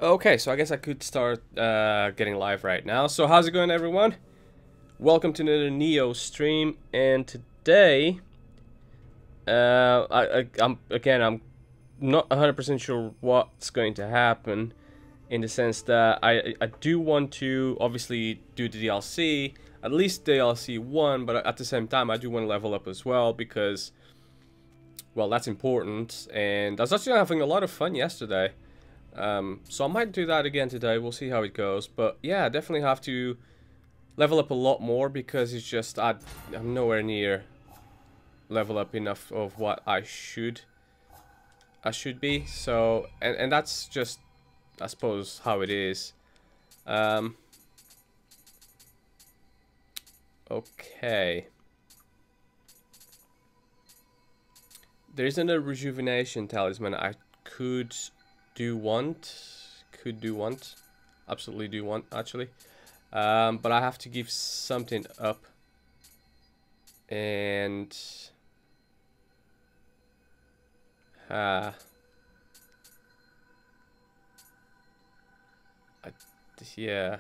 Okay, so I guess I could start getting live right now. So how's it going, everyone? Welcome to another Nioh stream, and today, I'm not 100% sure what's going to happen, in the sense that I do want to obviously do the DLC, at least DLC 1, but at the same time I do want to level up as well because, well, that's important. And I was actually having a lot of fun yesterday. So I might do that again today. We'll see how it goes. But yeah, definitely have to level up a lot more because it's just I'm nowhere near level up enough of what I should be. So and that's just, I suppose, how it is. Okay. There isn't a rejuvenation talisman. I could do want, absolutely do want, actually, but I have to give something up, and yeah,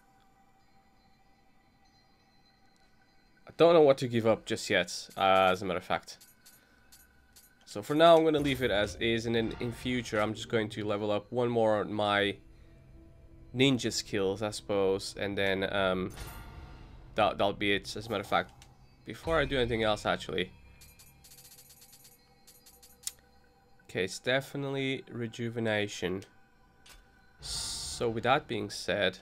I don't know what to give up just yet, as a matter of fact. So for now, I'm going to leave it as is, and then in future, I'm just going to level up one more on my ninja skills, I suppose, and then that'll be it. As a matter of fact, before I do anything else, actually, okay, it's definitely rejuvenation. So with that being said,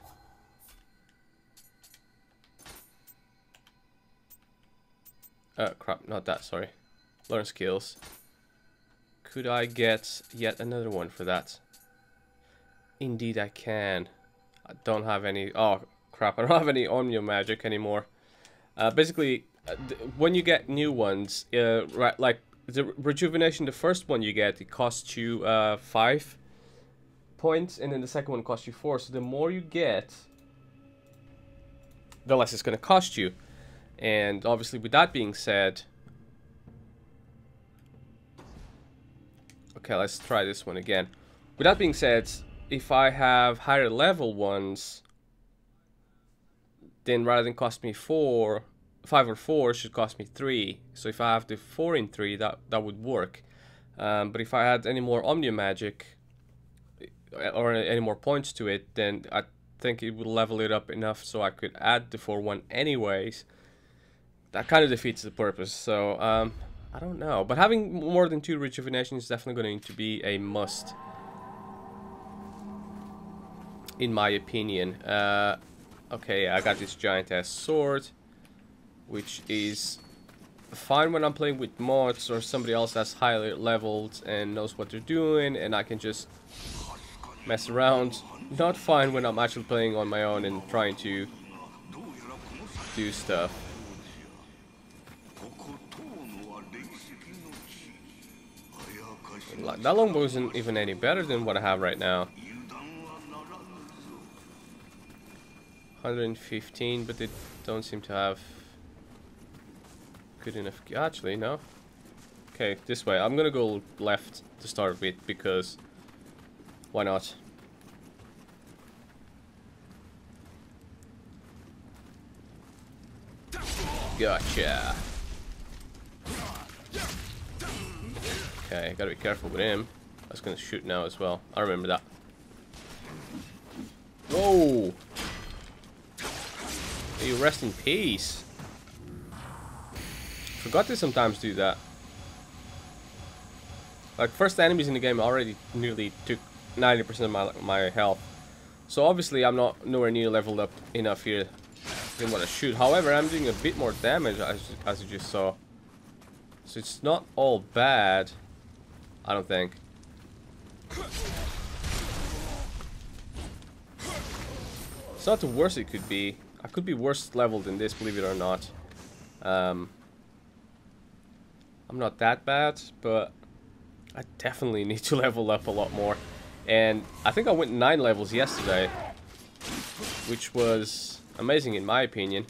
crap, not that, sorry, learn skills. Could I get yet another one for that? Indeed I can. I don't have any... Oh, crap. I don't have any Omnio magic anymore. Basically, when you get new ones, right, like the rejuvenation, the first one you get, it costs you 5 points, and then the second one costs you 4. So the more you get, the less it's going to cost you. And obviously, with that being said... Okay, let's try this one again. With that being said, if I have higher level ones, then rather than cost me 5 or 4, it should cost me 3. So if I have the 4 in 3, that would work. But if I had any more Omnia magic or any more points to it, then I think it would level it up enough so I could add the 4 one anyways. That kind of defeats the purpose. So I don't know, but having more than 2 rejuvenation is definitely going to be a must, in my opinion. Okay, I got this giant ass sword, which is fine when I'm playing with mods or somebody else that's highly leveled and knows what they're doing, and I can just mess around. Not fine when I'm actually playing on my own and trying to do stuff. That longbow isn't even any better than what I have right now. 115, but they don't seem to have good enough. Actually, no. Okay, this way. I'm gonna go left to start with because why not? Gotcha. Okay, gotta be careful with him. I was gonna shoot now as well. I remember that. Whoa! Hey, you rest in peace. Forgot to sometimes do that. Like, first enemies in the game already nearly took 90% of my health. So obviously I'm not nowhere near leveled up enough here than what I should. However, I'm doing a bit more damage as you just saw. So it's not all bad, I don't think. It's not the worst it could be. I could be worse leveled than this, believe it or not. I'm not that bad, but I definitely need to level up a lot more. And I think I went 9 levels yesterday, which was amazing in my opinion.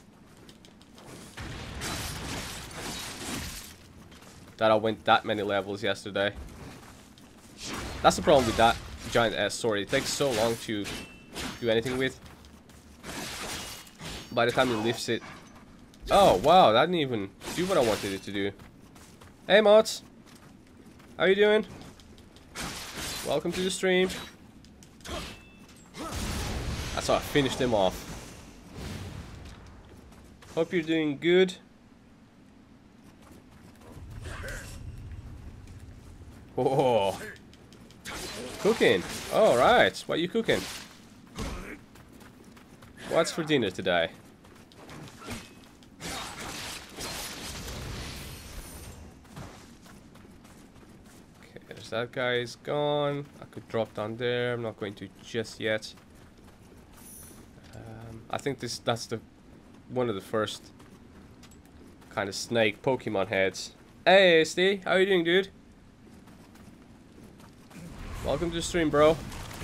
That I went that many levels yesterday. That's the problem with that. giant ass sword. It takes so long to do anything with. By the time he lifts it. Oh wow, that didn't even do what I wanted it to do. Hey mods, how you doing? Welcome to the stream. That's how I finished him off. Hope you're doing good. Oh, cooking. All right, what are you cooking? What's for dinner today? Okay, there's that guy is gone. I could drop down there. I'm not going to just yet. I think that's the one of the first kind of snake Pokemon heads. Hey, SD, how you doing, dude? Welcome to the stream, bro.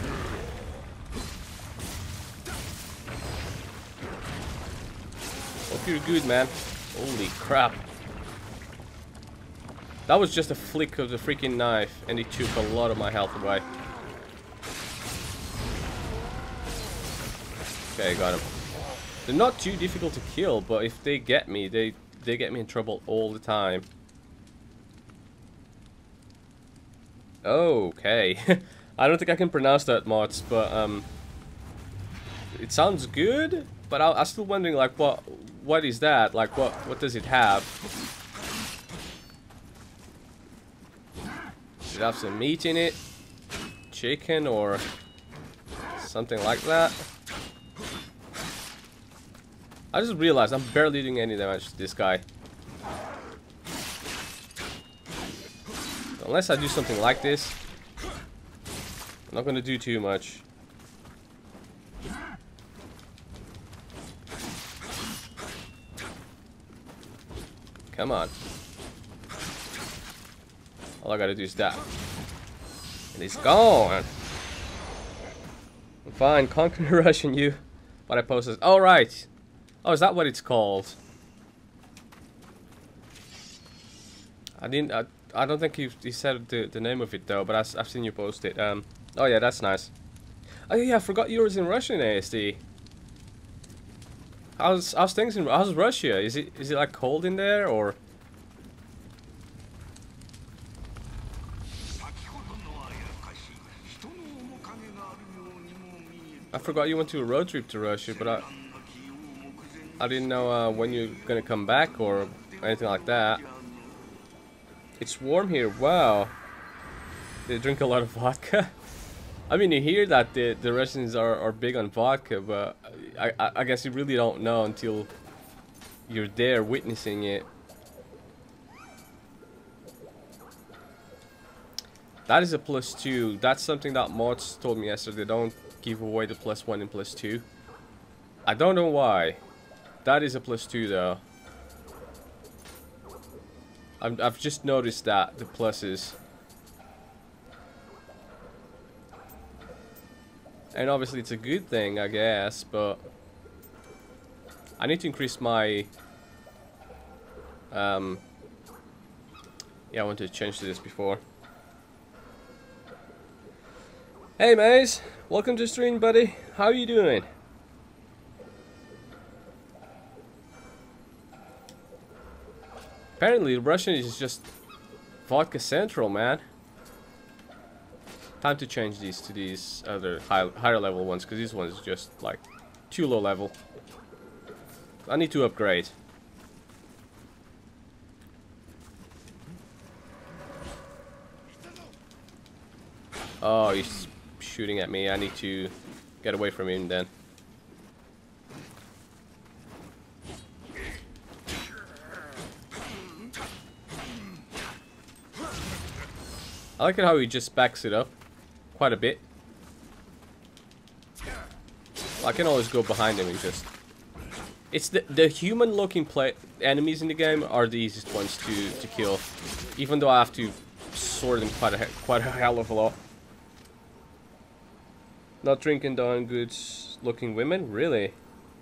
Hope you're good, man. Holy crap. That was just a flick of the freaking knife, and it took a lot of my health away. Okay, got him. They're not too difficult to kill, but if they get me, they get me in trouble all the time. Okay. I don't think I can pronounce that, mods, but it sounds good, but I'm still wondering, like, what is that? Like, what does it have? Does it have some meat in it? Chicken or something like that? I just realized I'm barely doing any damage to this guy. Unless I do something like this, I'm not gonna do too much. Come on. All I gotta do is that. And he's gone. I'm fine, conquering Russian you. But I posted. Oh, right. Oh, is that what it's called? I don't think he said the name of it though, but I've seen you post it. Oh yeah, that's nice. Oh yeah, I forgot yours in Russian, ASD. How's things in how's Russia? Is it like cold in there or? I forgot you went to a road trip to Russia, but I didn't know when you're gonna come back or anything like that. It's warm here. Wow. They drink a lot of vodka. I mean, you hear that the Russians are big on vodka, but I guess you really don't know until you're there witnessing it. That is a +2. That's something that mods told me yesterday. Don't give away the +1 and +2. I don't know why. That is a +2 though. I've just noticed that the pluses. And obviously it's a good thing, I guess, but I need to increase my yeah, I wanted to change to this before. Hey Maze, welcome to the stream, buddy. How are you doing? Apparently Russian is just vodka central, man. Time to change these to these other higher level ones, because this one is just like too low level. I need to upgrade. Oh, he's shooting at me. I need to get away from him then. I like it how he just backs it up quite a bit. I can always go behind him and just... It's the human looking enemies in the game are the easiest ones to kill. Even though I have to sword them quite a hell of a lot. Not drinking down good looking women? Really?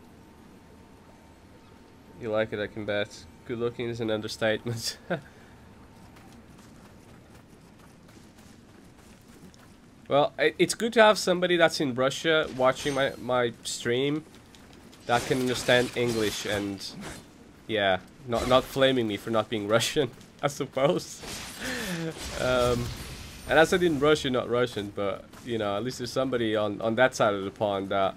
You like it, I can bet. Good looking is an understatement. Well, it's good to have somebody that's in Russia watching my stream that can understand English and, yeah, not flaming me for not being Russian, I suppose. And I said in Russian, not Russian, but, you know, at least there's somebody on that side of the pond that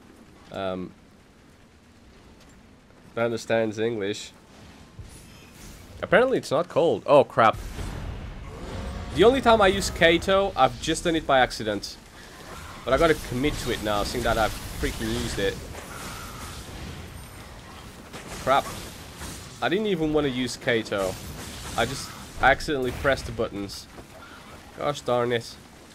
understands English. Apparently it's not cold. Oh, crap. The only time I use Kato, I've just done it by accident. But I gotta commit to it now, seeing that I've freaking used it. Crap. I didn't even want to use Kato. I accidentally pressed the buttons. Gosh darn it.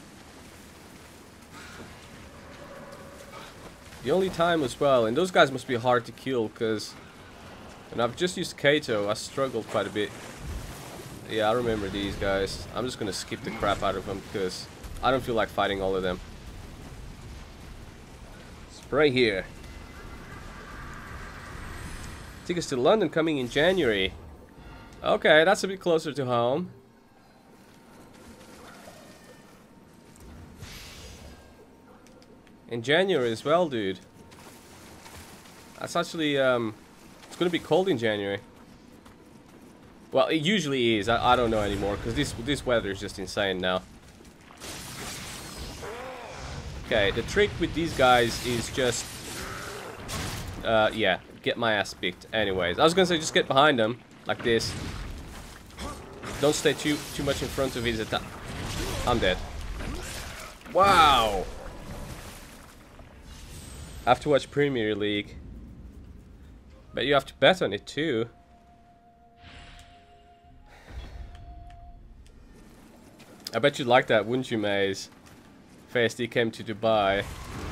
The only time as well, and those guys must be hard to kill, because when I've just used Kato, I struggled quite a bit. Yeah, I remember these guys. I'm just gonna skip the crap out of them, because I don't feel like fighting all of them. Spray here. Tickets to London coming in January. Okay, that's a bit closer to home. In January as well, dude. That's actually, it's gonna be cold in January. Well, it usually is. I don't know anymore, because this weather is just insane now. Okay, the trick with these guys is just, yeah, get my ass picked. Anyways, I was gonna say just get behind them, like this. Don't stay too much in front of his attack. I'm dead. Wow! I have to watch Premier League. But you have to bet on it too. I bet you'd like that, wouldn't you, Maze? If ASD came to Dubai.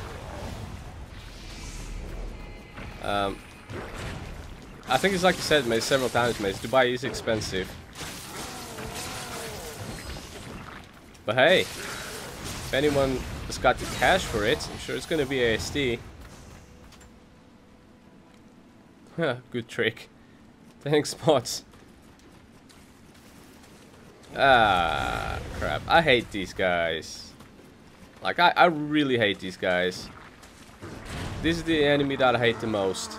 I think it's like you said, Maze, several times, Maze. Dubai is expensive. But hey, if anyone has got the cash for it, I'm sure it's gonna be ASD. Good trick. Thanks, mods. Ah, crap. I hate these guys. Like, I really hate these guys. This is the enemy that I hate the most.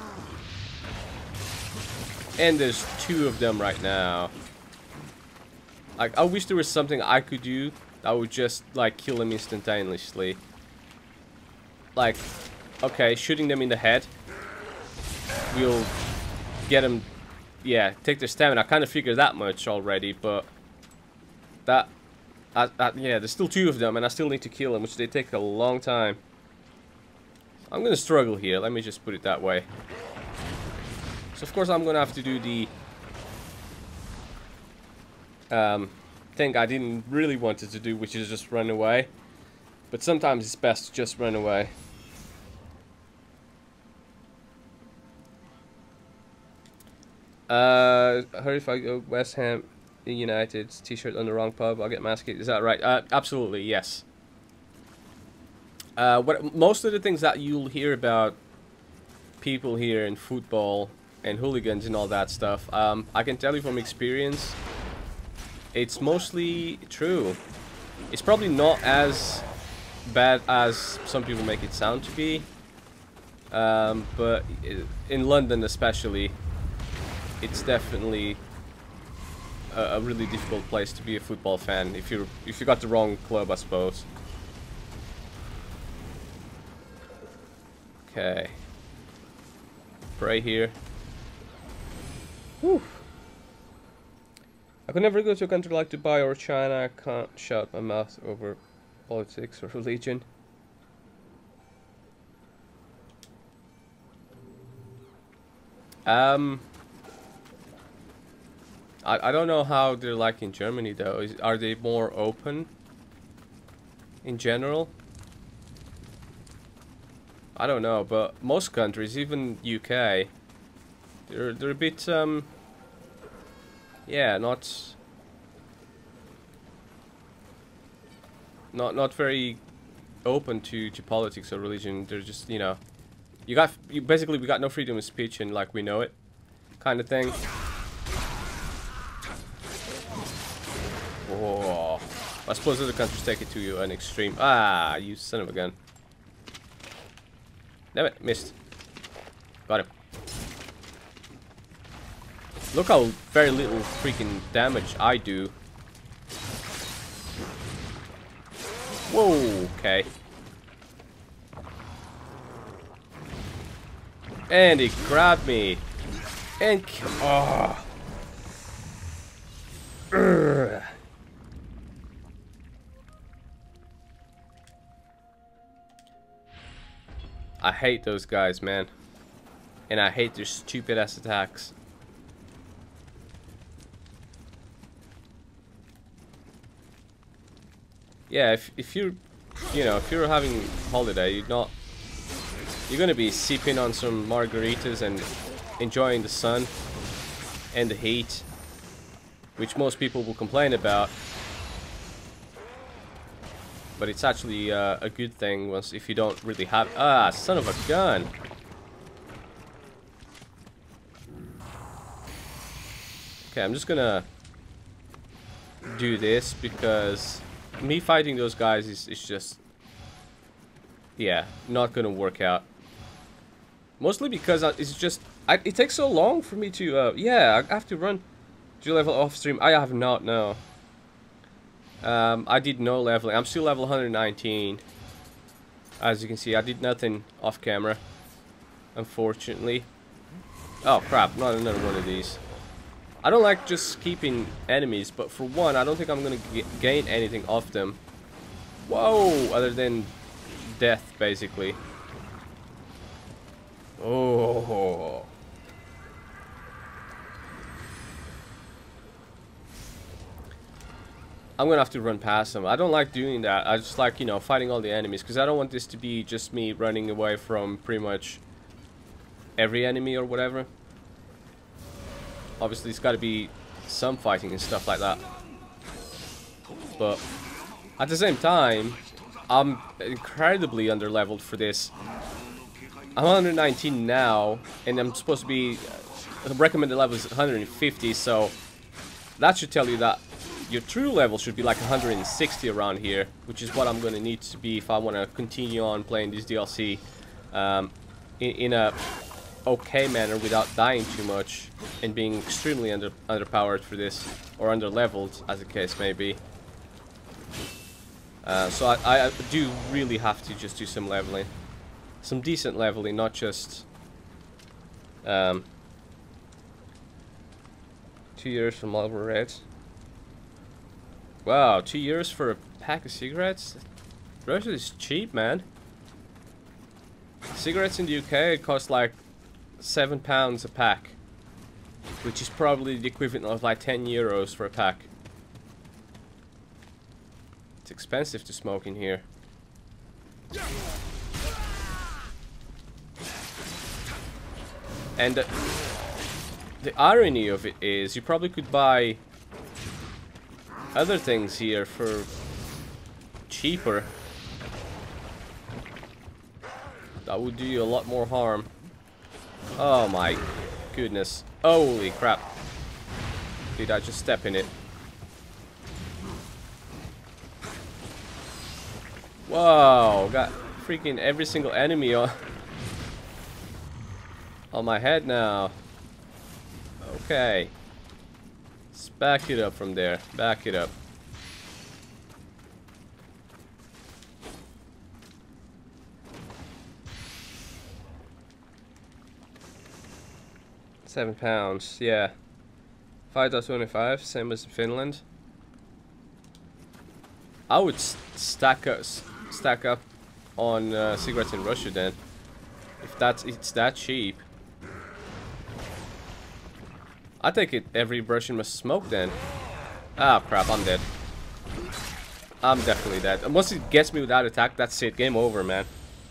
And there's two of them right now. Like, I wish there was something I could do that would just, like, kill them instantaneously. Like, okay, shooting them in the head will get them, yeah, take their stamina. I kind of figured that much already, but that, yeah, there's still two of them, and I still need to kill them, which they take a long time. I'm gonna struggle here, let me just put it that way. So of course I'm gonna have to do the thing I didn't really want it to do, which is just run away. But sometimes it's best to just run away. I heard if I go West Ham United t-shirt on the wrong pub, I'll get masked. Is that right? Absolutely, yes. Most of the things that you'll hear about people here in football and hooligans and all that stuff, I can tell you from experience, it's mostly true. It's probably not as bad as some people make it sound to be, but in London especially, it's definitely a really difficult place to be a football fan if you got the wrong club, I suppose. Okay. Pray here. Whew. I could never go to a country like Dubai or China. I can't shout my mouth over politics or religion. I don't know how they're like in Germany though. Are they more open in general? I don't know, but most countries, even UK, they're a bit yeah, not very open to politics or religion. They're just, you know, basically we got no freedom of speech and like we know it kind of thing. Oh, I suppose other countries take it to an extreme. Ah, you son of a gun. Damn it, missed. Got him. Look how very little freaking damage I do. Whoa, okay. And he grabbed me. And oh. Urgh. I hate those guys, man. And I hate their stupid ass attacks. Yeah, if you're, you know, if you're having holiday, you're gonna be sipping on some margaritas and enjoying the sun and the heat, which most people will complain about. But it's actually a good thing once if you don't really have. Ah, son of a gun! Okay, I'm just gonna do this because me fighting those guys is just, yeah, not gonna work out. Mostly because it's just it takes so long for me to yeah, I have to run to level off stream. I have not, no. I did no leveling. I'm still level 119. As you can see, I did nothing off camera, unfortunately. Oh crap, not another one of these. I don't like just keeping enemies, but for one, I don't think I'm gonna gain anything off them. Whoa, other than death, basically. Oh. I'm gonna have to run past them. I don't like doing that. I just like, you know, fighting all the enemies, because I don't want this to be just me running away from pretty much every enemy or whatever. Obviously, it's got to be some fighting and stuff like that. But at the same time, I'm incredibly underleveled for this. I'm 119 now, and I'm supposed to be recommended level is 150. So that should tell you that your true level should be like 160 around here, which is what I'm going to need to be if I want to continue on playing this DLC in a okay manner without dying too much and being extremely underpowered for this, or underleveled as the case may be. So I do really have to just do some leveling, some decent leveling, not just 2 years for Marlboro Reds. Wow, 2 years for a pack of cigarettes? Russia is cheap, man. Cigarettes in the UK, it costs like £7 a pack, which is probably the equivalent of like 10 euros for a pack. It's expensive to smoke in here. And the irony of it is, you probably could buy other things here for cheaper. That would do you a lot more harm. Oh my goodness. Holy crap. Did I just step in it? Whoa, got freaking every single enemy on my head now. Okay. Let's back it up from there. Back it up. £7, yeah. 5.25, same as Finland. I would stack up on cigarettes in Russia then, if it's that cheap. I think every Russian must smoke then. Ah crap, I'm dead. I'm definitely dead. Once it gets me with that attack, that's it. Game over, man.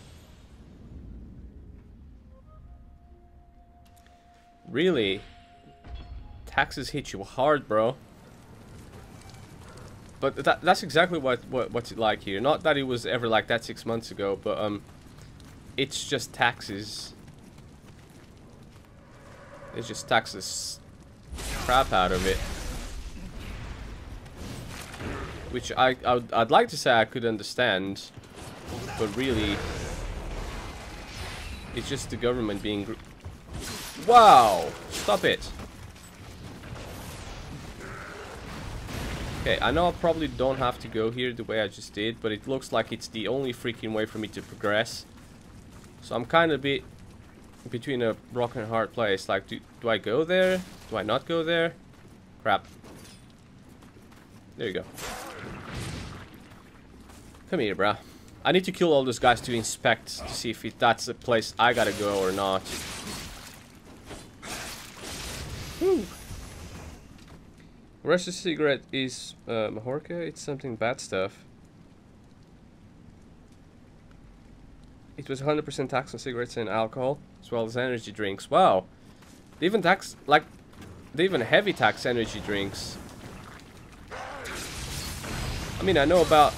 Really? Taxes hit you hard, bro. But that's exactly what's it like here. Not that it was ever like that 6 months ago, but it's just taxes. It's just taxes crap out of it. which I'd like to say I could understand, but really, it's just the government being. Wow! Stop it! Okay, I know I probably don't have to go here the way I just did, but it looks like it's the only freaking way for me to progress. So I'm kind of a bit between a rock and a hard place. Like, do I go there? Do I not go there? Crap. There you go. Come here, bruh. I need to kill all those guys to inspect to see if that's a place I gotta go or not. Whew. Russia's cigarette is Mahorka. It's something bad stuff. It was 100% tax on cigarettes and alcohol, as well as energy drinks. Wow. They even tax, like, they even heavy tax energy drinks. I mean, I know about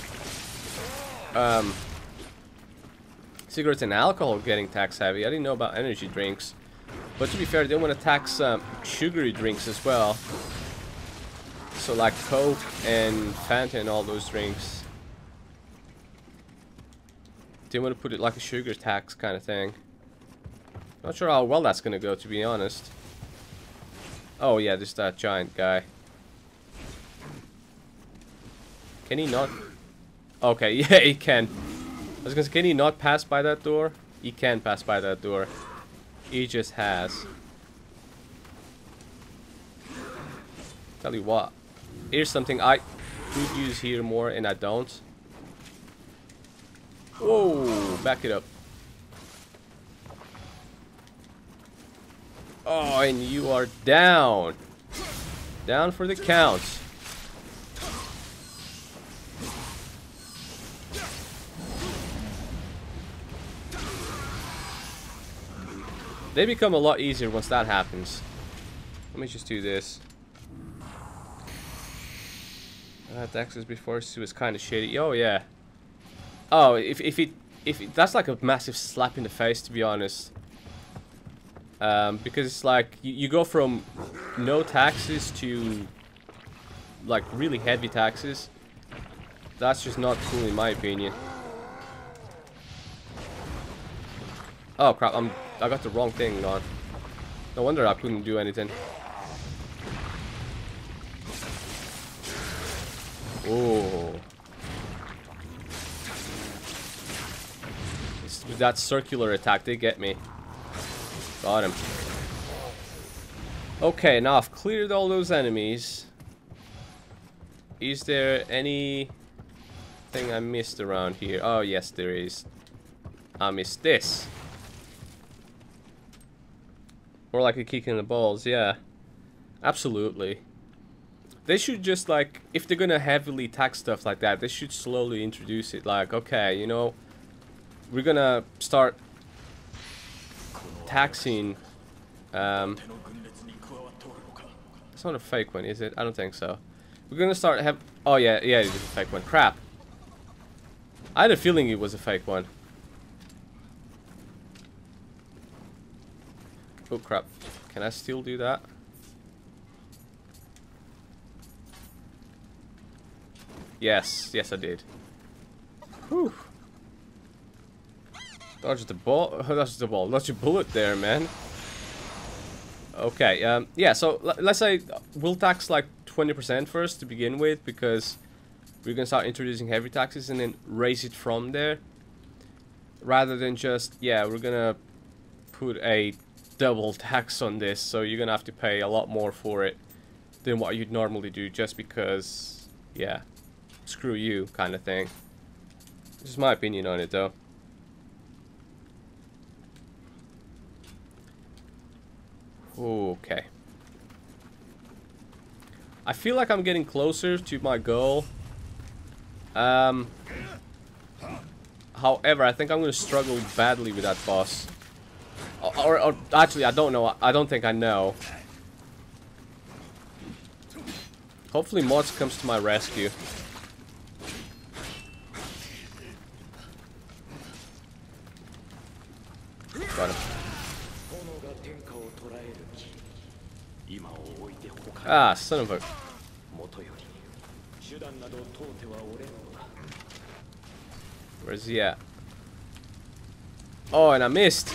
cigarettes and alcohol getting tax heavy. I didn't know about energy drinks. But to be fair, they want to tax sugary drinks as well. So like Coke and Fanta and all those drinks. They want to put it like a sugar tax kind of thing. Not sure how well that's going to go, to be honest. Oh yeah, there's that giant guy. Can he not? Okay, yeah, he can. I was gonna say, can he not pass by that door? He can pass by that door. He just has. Tell you what. Here's something I could use here more and I don't. Whoa, back it up. Oh, and you are down. Down for the count. They become a lot easier once that happens. Let me just do this. I had access before, so it was kind of shitty. Oh yeah. Oh, if that's like a massive slap in the face, to be honest. Because it's like you go from no taxes to like really heavy taxes. That's just not cool in my opinion. Oh crap! I got the wrong thing on. No wonder I couldn't do anything. Oh. With that circular attack, they get me. Got him. Okay, now I've cleared all those enemies. Is there anything I missed around here? Oh, yes, there is. I missed this. Or like a kick in the balls, yeah. Absolutely. They should just, like, if they're gonna heavily tax stuff like that, they should slowly introduce it. Like, okay, you know, we're gonna start taxing. It's not a fake one, is it? I don't think so. We're gonna start have. Oh yeah, it is a fake one. Crap. I had a feeling it was a fake one. Oh crap. Can I still do that? Yes, yes I did. Whew. Dodge the ball. Dodge the ball. Dodge a bullet there, man. Okay, yeah, so let's say we'll tax like 20% first to begin with, because we're gonna start introducing heavy taxes and then raise it from there. Rather than just, yeah, we're gonna put a double tax on this, so you're gonna have to pay a lot more for it than what you'd normally do, just because, yeah, screw you kind of thing. This is my opinion on it though. Okay. I feel like I'm getting closer to my goal. However, I think I'm gonna struggle badly with that boss. Or actually, I don't know. I don't think I know. Hopefully Mods comes to my rescue. Got him. Ah, son of a... Where's he at? Oh, and I missed.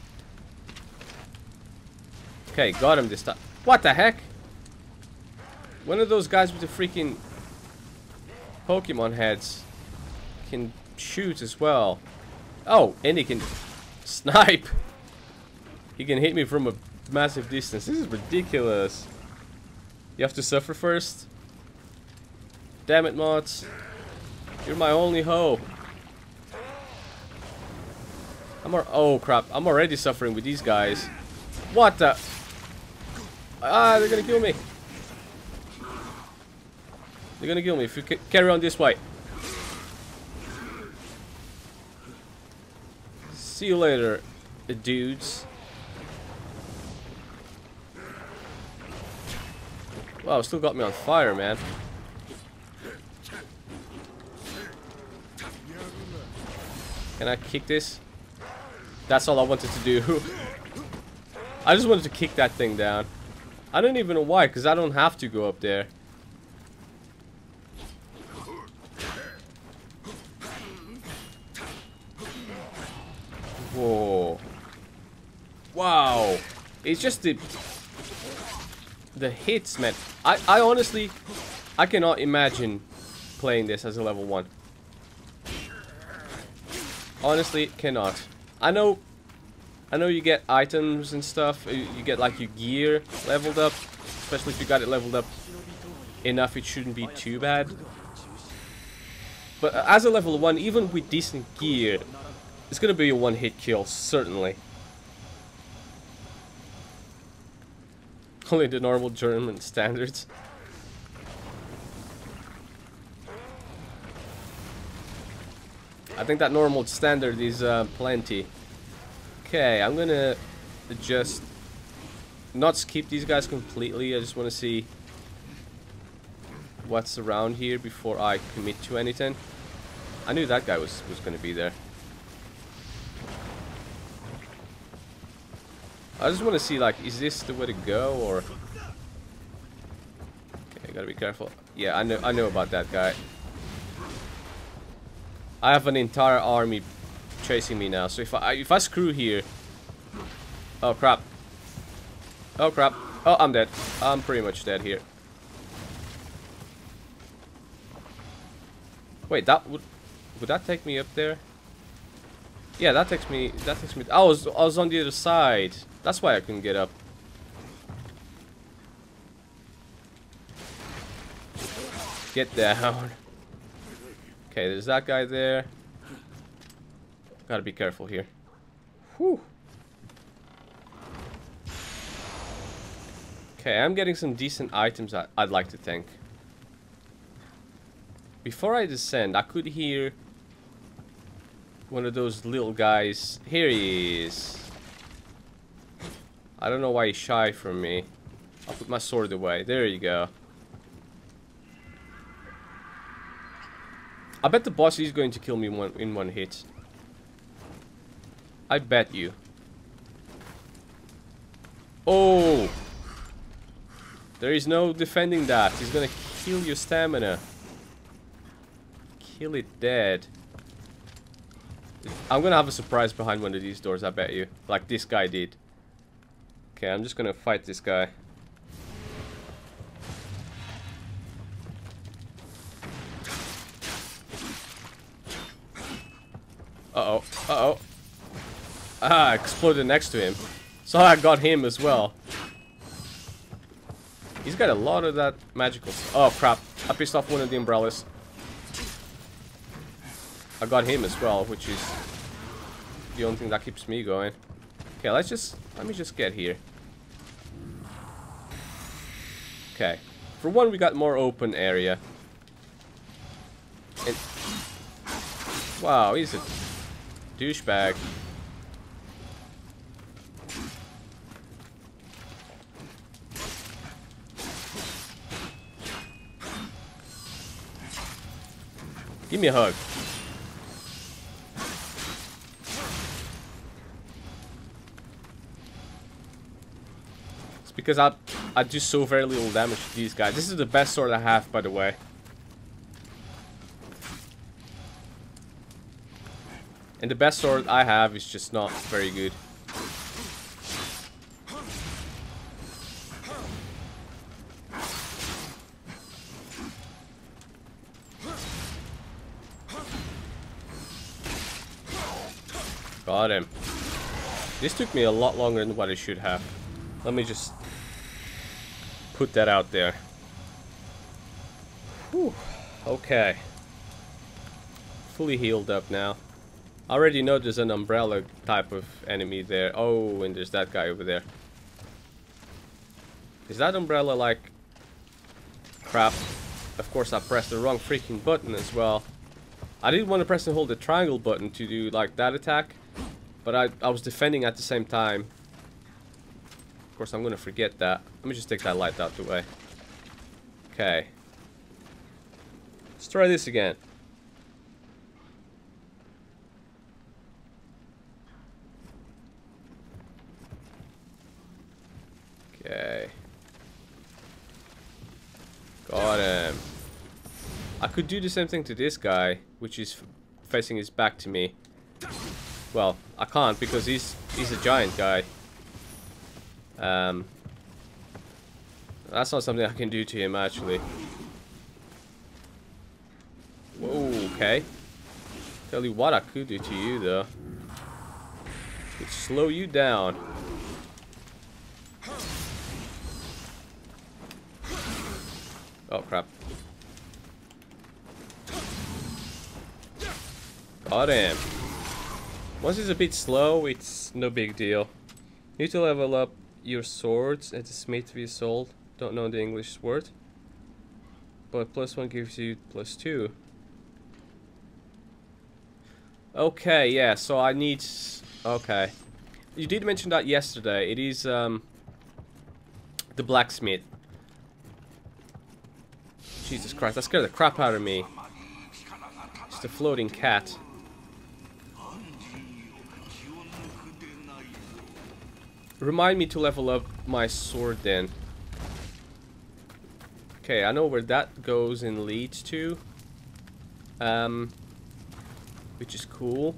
Okay, got him this time. What the heck? One of those guys with the freaking Pokemon heads can shoot as well. Oh, and he can snipe. He can hit me from a massive distance. This is ridiculous. You have to suffer first? Damn it, mods. You're my only hope. Oh crap, I'm already suffering with these guys. What the? Ah, they're gonna kill me. They're gonna kill me if you carry on this way. See you later, dudes. Wow, still got me on fire, man. Can I kick this? That's all I wanted to do. I just wanted to kick that thing down. I don't even know why, because I don't have to go up there. Whoa. Wow. It's just the hits, man. I honestly, I cannot imagine playing this as a level 1. Honestly, cannot. I know you get items and stuff. You get like your gear leveled up. Especially if you got it leveled up enough, it shouldn't be too bad. But as a level 1, even with decent gear, it's gonna be a one-hit kill, certainly. Only the normal German standards. I think that normal standard is plenty. Okay, I'm gonna just not skip these guys completely. I just want to see what's around here before I commit to anything. I knew that guy was gonna be there. I just want to see, like, is this the way to go, or... Okay, gotta be careful. Yeah, I know about that guy. I have an entire army chasing me now, so if I screw here... Oh crap. Oh crap. Oh, I'm dead. I'm pretty much dead here. Wait, that would that take me up there? Yeah, that takes me I was on the other side. That's why I couldn't get up. Get down. Okay, there's that guy there. Gotta be careful here. Whew. Okay, I'm getting some decent items, I'd like to think. Before I descend, I could hear one of those little guys. Here he is. I don't know why he's shy from me. I'll put my sword away. There you go. I bet the boss is going to kill me in one hit. I bet you. Oh! There is no defending that. He's gonna kill your stamina. Kill it dead. I'm gonna have a surprise behind one of these doors, I bet you. Like this guy did. Okay, I'm just gonna fight this guy. Uh-oh. Uh-oh. Ah, exploded next to him. So I got him as well. He's got a lot of that magical stuff. Oh, crap. I pissed off one of the umbrellas. I got him as well, which is the only thing that keeps me going. Okay, let me just get here. Okay. For one, we got more open area. And wow, he's a douchebag. Give me a hug. It's because I do so very little damage to these guys. This is the best sword I have, by the way. And the best sword I have is just not very good. Got him. This took me a lot longer than what it should have. Let me just put that out there. Whew. Okay. Fully healed up now. I already know there's an umbrella type of enemy there. Oh, and there's that guy over there. Is that umbrella like... Crap. Of course I pressed the wrong freaking button as well. I didn't want to press and hold the triangle button to do like that attack. But I was defending at the same time. Of course I'm gonna forget that. Let me just take that light out the way. Okay. Let's try this again. Okay. Got him. I could do the same thing to this guy, which is facing his back to me. Well, I can't because he's a giant guy. That's not something I can do to him actually. Whoa, okay. Tell you what I could do to you though. Could slow you down. Oh crap. Got him. Once it's a bit slow, it's no big deal. Need to level up your swords at the smith we sold. Don't know the English word. But +1 gives you +2. Okay, yeah, so I need... Okay. You did mention that yesterday. It is the blacksmith. Jesus Christ, that scared the crap out of me. It's the floating cat. Remind me to level up my sword then. Okay, I know where that goes and leads to. Which is cool.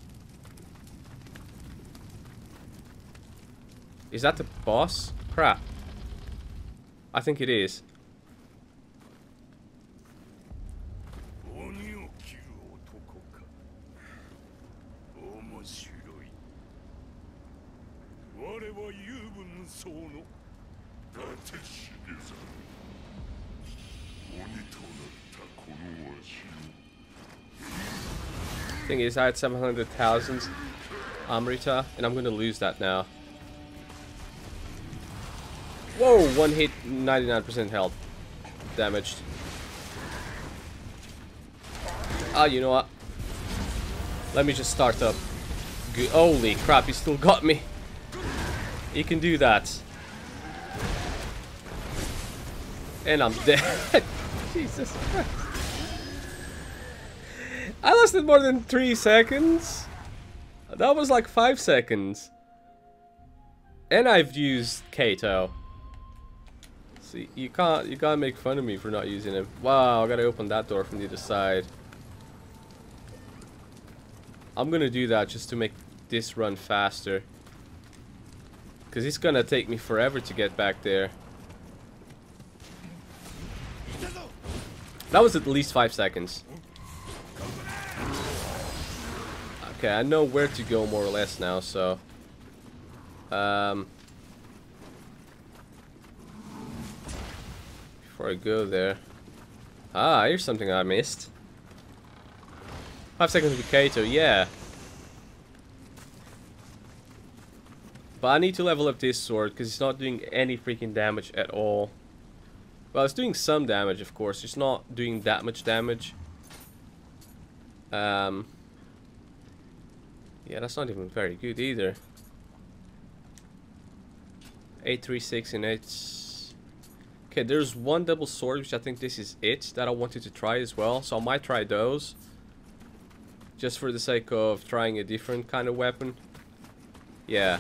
Is that the boss? Crap. I think it is. Thing is, I had 700,000 Amrita, and I'm gonna lose that now. Whoa! One hit, 99% health damaged. Ah, you know what? Let me just start up. Holy crap! He still got me. He can do that. And I'm dead. Jesus Christ. I lasted more than 3 seconds. That was like 5 seconds. And I've used Kato. See, you can't make fun of me for not using him. Wow, I gotta open that door from the other side. I'm gonna do that just to make this run faster. Cause it's gonna take me forever to get back there. That was at least 5 seconds. Okay, I know where to go more or less now, so... before I go there... Ah, here's something I missed. 5 seconds with Kato, yeah. But I need to level up this sword, because it's not doing any freaking damage at all. Well, it's doing some damage, of course. It's not doing that much damage. Yeah, that's not even very good either. 836 and 8. Okay, there's one double sword, which I think this is it, that I wanted to try as well. So I might try those. Just for the sake of trying a different kind of weapon. Yeah.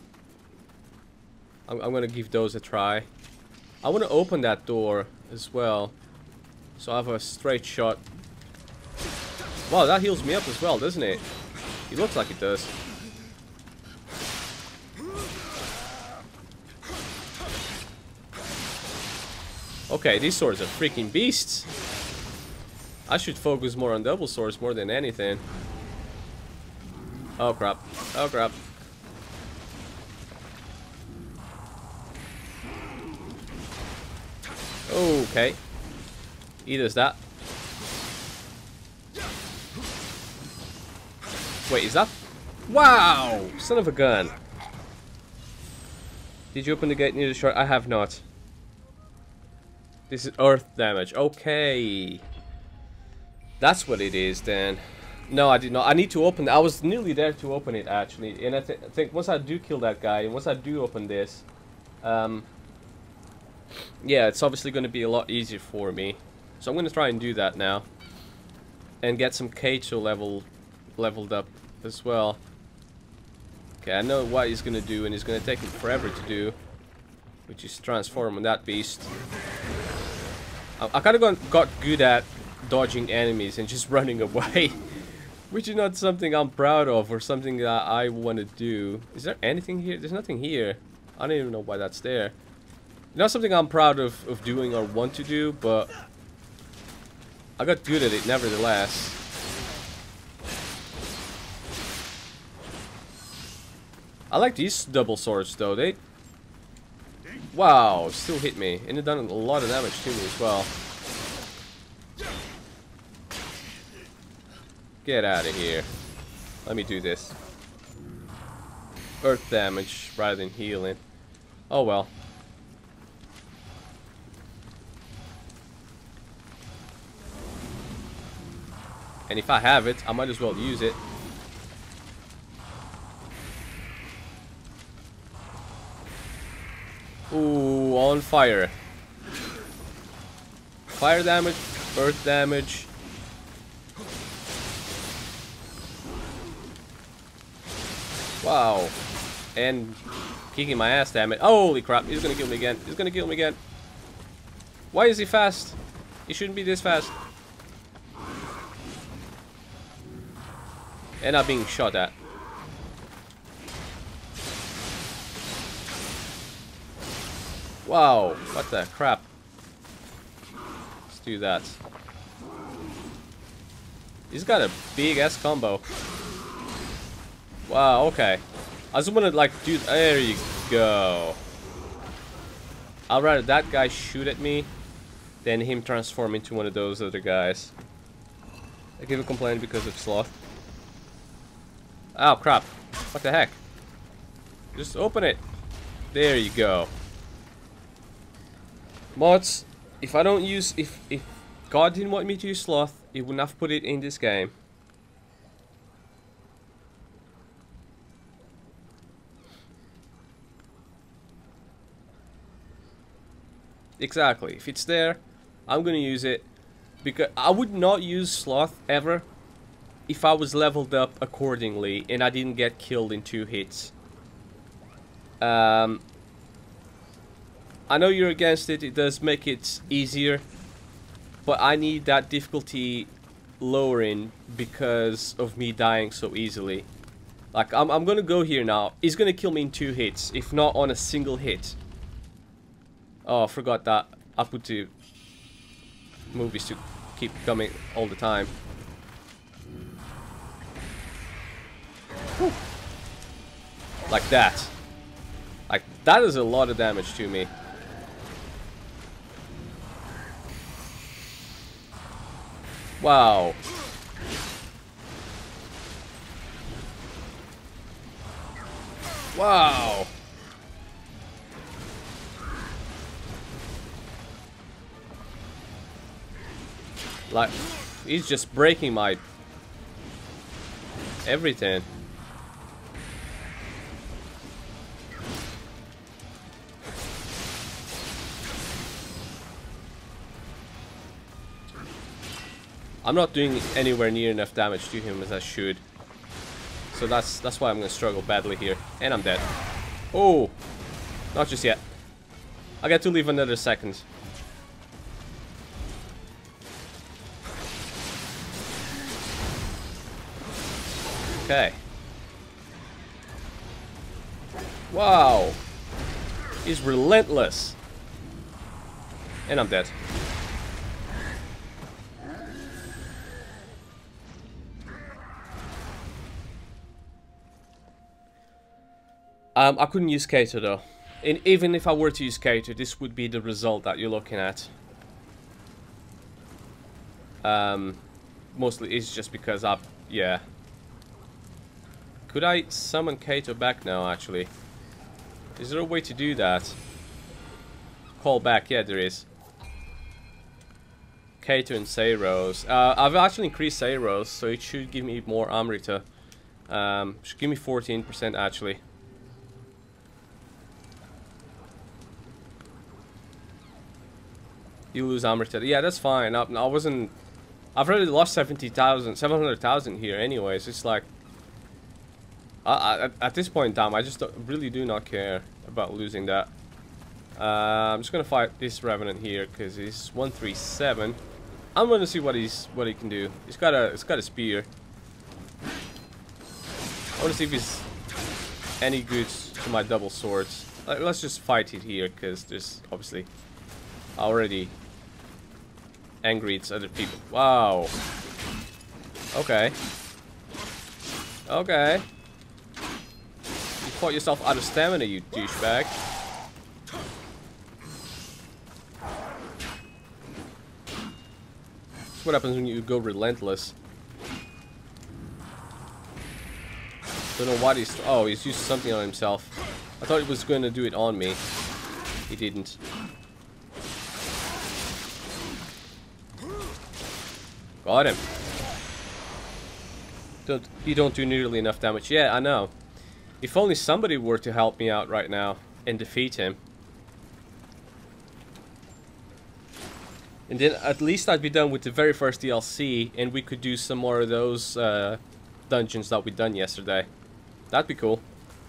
I'm gonna give those a try. I want to open that door as well. So I have a straight shot. Wow, that heals me up as well, doesn't it? He looks like it does. Okay, these swords are freaking beasts. I should focus more on double swords more than anything. Oh crap. Oh crap. Okay. He does that. Wait, is that? Wow! Son of a gun. Did you open the gate near the shore? I have not. This is earth damage. Okay. That's what it is then. No, I did not. I need to open. I was nearly there to open it actually. And I think once I do kill that guy, and once I do open this, yeah, it's obviously going to be a lot easier for me. So I'm going to try and do that now. And get some Kaito leveled up as well. Okay, I know what he's going to do, and he's going to take him forever to do. Which is transform on that beast. I kind of got good at dodging enemies and just running away. Which is not something I'm proud of or something that I want to do. Is there anything here? There's nothing here. I don't even know why that's there. Not something I'm proud of doing or want to do, but I got good at it nevertheless. I like these double swords though. They... Wow, still hit me. And it done a lot of damage to me as well. Get out of here. Let me do this. Earth damage rather than healing. Oh well. And if I have it, I might as well use it. Ooh, on fire. Fire damage, earth damage. Wow. And kicking my ass, damn it. Holy crap, he's gonna kill me again. He's gonna kill me again. Why is he fast? He shouldn't be this fast. And I'm being shot at. Wow, what the crap. Let's do that. He's got a big ass combo. Wow, okay. I just wanna like do... There you go. I'd rather that guy shoot at me than him transform into one of those other guys. I give a complaint because of sloth. Oh crap. What the heck? Just open it. There you go. Mods, if I don't use... If God didn't want me to use sloth, he wouldn't have put it in this game. Exactly. If it's there, I'm gonna use it. Because I would not use sloth ever if I was leveled up accordingly and I didn't get killed in 2 hits. I know you're against it, it does make it easier, but I need that difficulty lowering because of me dying so easily. Like, I'm gonna go here now. He's gonna kill me in 2 hits, if not on a single hit. Oh, I forgot that. I put the movies to keep coming all the time. Whew. Like that. Like, that is a lot of damage to me. Wow. Wow. Like, he's just breaking my everything. I'm not doing anywhere near enough damage to him as I should. So that's why I'm gonna struggle badly here. And I'm dead. Oh, not just yet. I get to leave another second. Okay. Wow. He's relentless. And I'm dead. I couldn't use Kato though. And even if I were to use Kato, this would be the result that you're looking at. Mostly it's just because yeah. Could I summon Kato back now, actually? Is there a way to do that? Call back, yeah, there is. Kato and Seiros. I've actually increased Seiros, so it should give me more Amrita. Should give me 14% actually. You lose Amrita. Yeah, that's fine. I wasn't... I've already lost 700,000 here anyways. It's like... at this point in time, I just really do not care about losing that. I'm just gonna fight this Revenant here, because he's 137. I'm gonna see what he can do. He's got a spear. I wanna see if he's any good to my double swords. Let's just fight it here, because there's obviously already angry at other people. Wow. Okay. Okay. You fought yourself out of stamina, you douchebag. That's what happens when you go relentless. Don't know what he's... Oh, he's used something on himself. I thought he was going to do it on me. He didn't. Got him. You don't do nearly enough damage. Yeah, I know. If only somebody were to help me out right now and defeat him. And then at least I'd be done with the very first DLC, and we could do some more of those dungeons that we done yesterday. That'd be cool.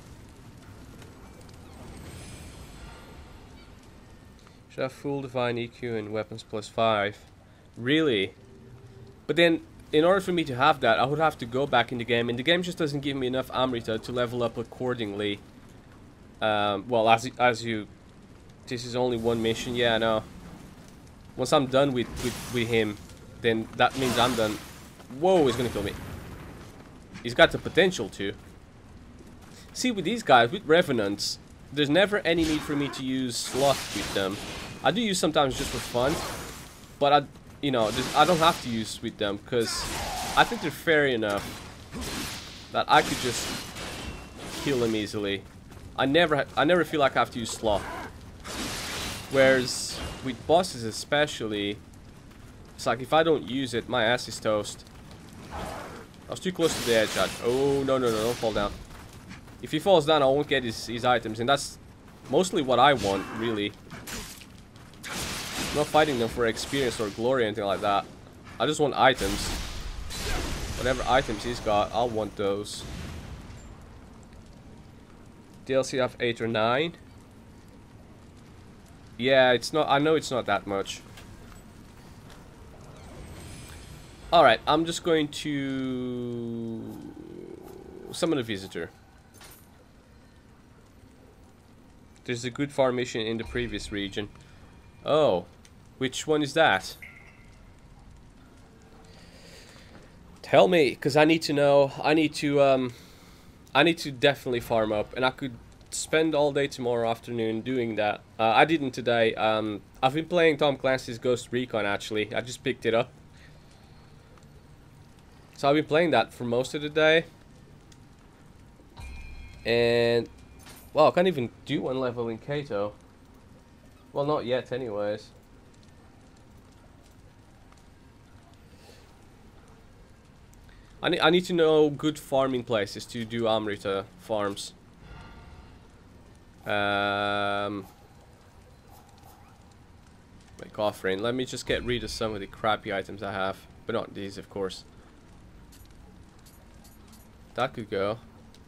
Should have full divine EQ and weapons +5. Really? But then, in order for me to have that, I would have to go back in the game, and the game just doesn't give me enough Amrita to level up accordingly. Well, as you... This is only one mission, yeah, I know. Once I'm done with him, then that means I'm done. Whoa, he's gonna kill me. He's got the potential to. See, with these guys, with Revenants, there's never any need for me to use Sloth with them. I do use sometimes just for fun, but I don't have to use with them because I think they're fair enough that I could just kill him easily. I never feel like I have to use Sloth. Whereas with bosses especially, it's like if I don't use it, my ass is toast. I was too close to the edge. Oh, no, don't fall down. If he falls down, I won't get his items, and that's mostly what I want, really. I'm not fighting them for experience or glory or anything like that. I just want items. Whatever items he's got, I'll want those. DLC have 8 or 9. Yeah, it's not. I know it's not that much. Alright, I'm just going to summon a visitor. There's a good farm mission in the previous region. Oh, which one is that? Tell me, because I need to know. I need to definitely farm up, and I could spend all day tomorrow afternoon doing that. I didn't today. I've been playing Tom Clancy's Ghost Recon actually. I just picked it up. So I've been playing that for most of the day. And well, I can't even do one level in Kato. Well, not yet anyways. I need to know good farming places to do Amrita farms. Like offering. Let me just get rid of some of the crappy items I have. But not these, of course. That could go.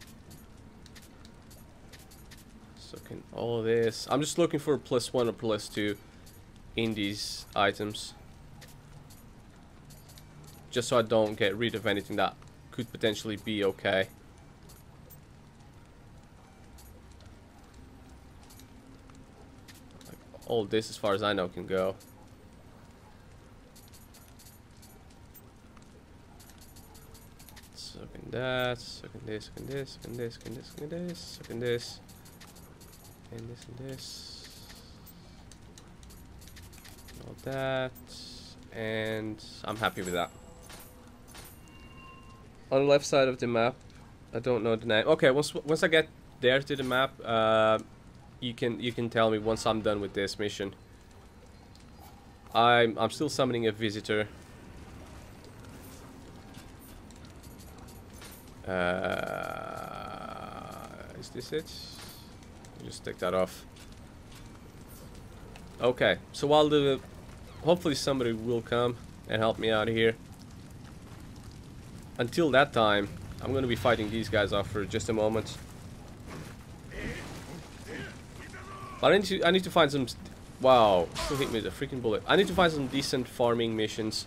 So can all this. I'm just looking for a +1 or +2 in these items. Just so I don't get rid of anything that could potentially be okay. Like, all this, as far as I know, can go. Sucking that, sucking this, sucking this, sucking this, sucking this, sucking this, sucking this, and this and this. And all that, and I'm happy with that. On the left side of the map, I don't know the name. Okay, once I get there to the map, you can tell me once I'm done with this mission. I'm still summoning a visitor. Is this it? Just take that off. Okay, so while hopefully somebody will come and help me out here. Until that time, I'm gonna be fighting these guys off for just a moment. But I need to find some. Wow, still hit me with a freaking bullet. I need to find some decent farming missions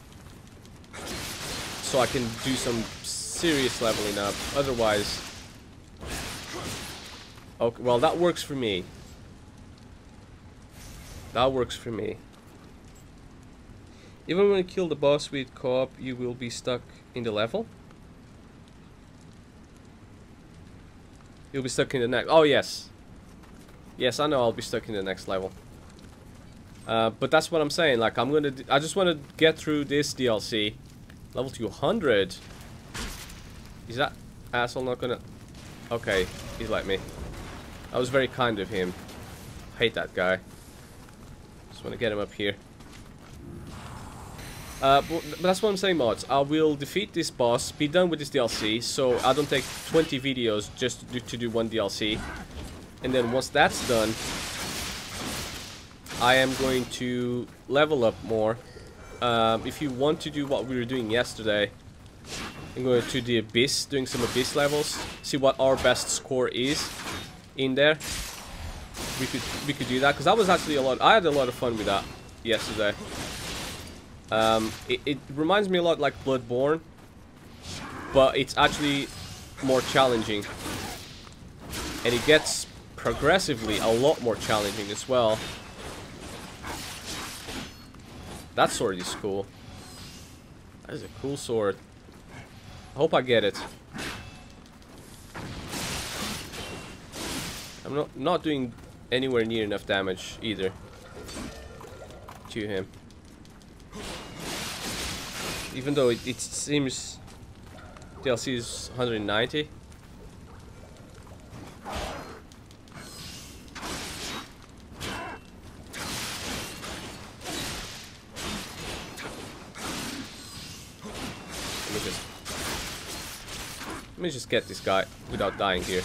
so I can do some serious leveling up. Otherwise, okay, well that works for me. That works for me. Even when you kill the boss with co-op, you will be stuck in the level. You'll be stuck in the next. Oh yes, yes, I know I'll be stuck in the next level. But that's what I'm saying. Like I just want to get through this DLC. Level 200. Is that asshole not gonna? Okay, he's like me. That was very kind of him. Hate that guy. Just want to get him up here. But that's what I'm saying, mods. I will defeat this boss, be done with this DLC, so I don't take 20 videos just to do one DLC. And then once that's done, I am going to level up more. If you want to do what we were doing yesterday, I'm going to the Abyss, doing some Abyss levels, see what our best score is in there. We could do that, because that was actually a lot. I had a lot of fun with that yesterday. It reminds me a lot like Bloodborne, but it's actually more challenging, and it gets progressively a lot more challenging as well. That sword is cool. That is a cool sword. I hope I get it. I'm not doing anywhere near enough damage either to him. Even though it seems DLC is 190. Let me just get this guy without dying here.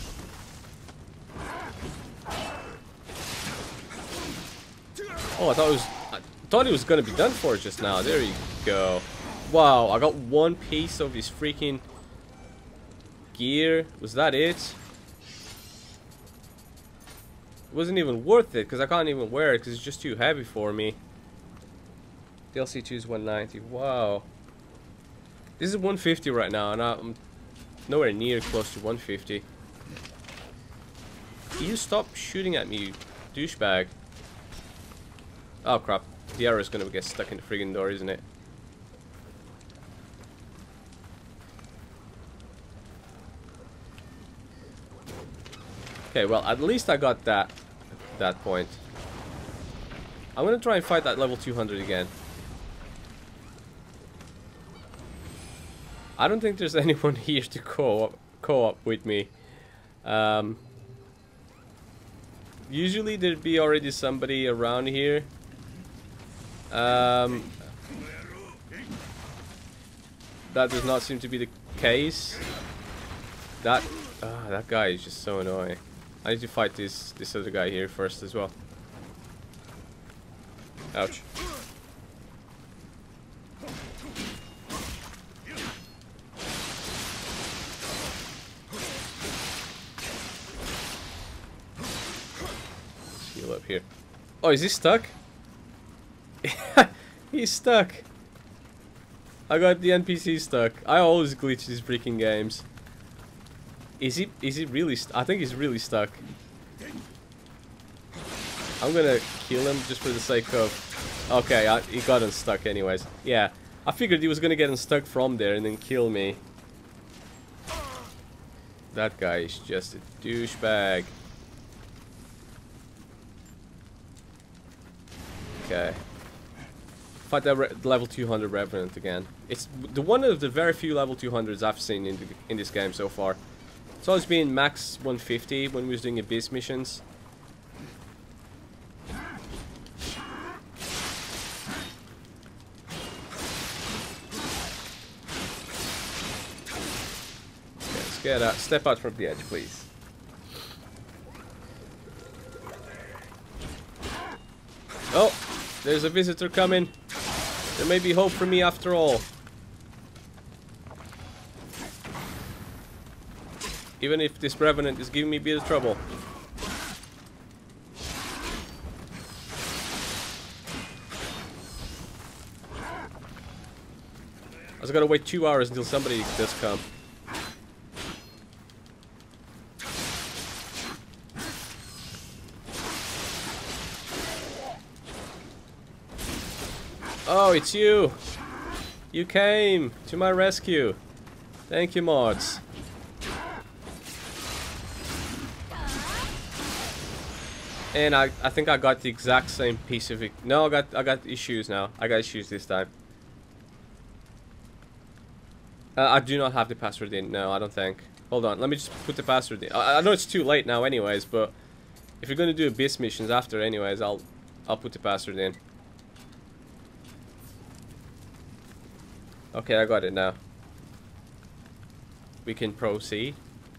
Oh, I thought it was gonna be done for just now. There you go. Wow, I got one piece of this freaking gear. Was that it? It wasn't even worth it because I can't even wear it because it's just too heavy for me. DLC 2 is 190. Wow. This is 150 right now, and I'm nowhere near close to 150. You stop shooting at me, you douchebag. Oh crap. The arrow is gonna get stuck in the friggin' door, isn't it? Okay, well, at least I got that point. I'm gonna try and fight that level 200 again. I don't think there's anyone here to co-op with me. Usually there'd be already somebody around here. That does not seem to be the case. That guy is just so annoying. I need to fight this other guy here first as well. Ouch. Heal up here. Oh, is he stuck? He's stuck. I got the NPC stuck. I always glitch these freaking games. Is he really I think he's really stuck. I'm gonna kill him just for the sake of... Okay, he got unstuck anyways. Yeah, I figured he was gonna get unstuck from there and then kill me. That guy is just a douchebag. Okay. Fight that level 200 Revenant again. It's one of the very few level 200s I've seen in this game so far. It's always been max 150 when we was doing Abyss missions. Get out. Step out from the edge, please. Oh, there's a visitor coming. There may be hope for me after all. Even if this Revenant is giving me a bit of trouble. I just gotta wait 2 hours until somebody does come. Oh, it's you! You came to my rescue. Thank you, mods. And I think I got the exact same piece of it. No, I got issues now. I got issues this time. I do not have the password in. No, I don't think. Hold on, let me just put the password in. I know it's too late now, anyways. But if you're gonna do Abyss missions after, anyways, I'll put the password in. Okay, I got it now. We can proceed.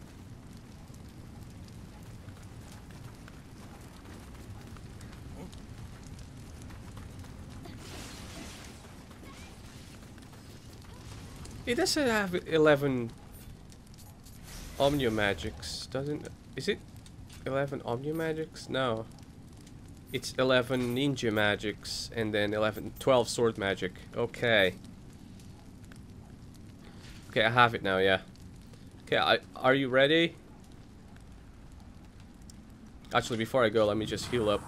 It doesn't have 11 Omnio Magics, doesn't? Is it 11 Omnio Magics? No. It's 11 Ninja Magics and then 12 Sword Magic. Okay. Okay, I have it now, yeah. Okay, are you ready? Actually, before I go, let me just heal up.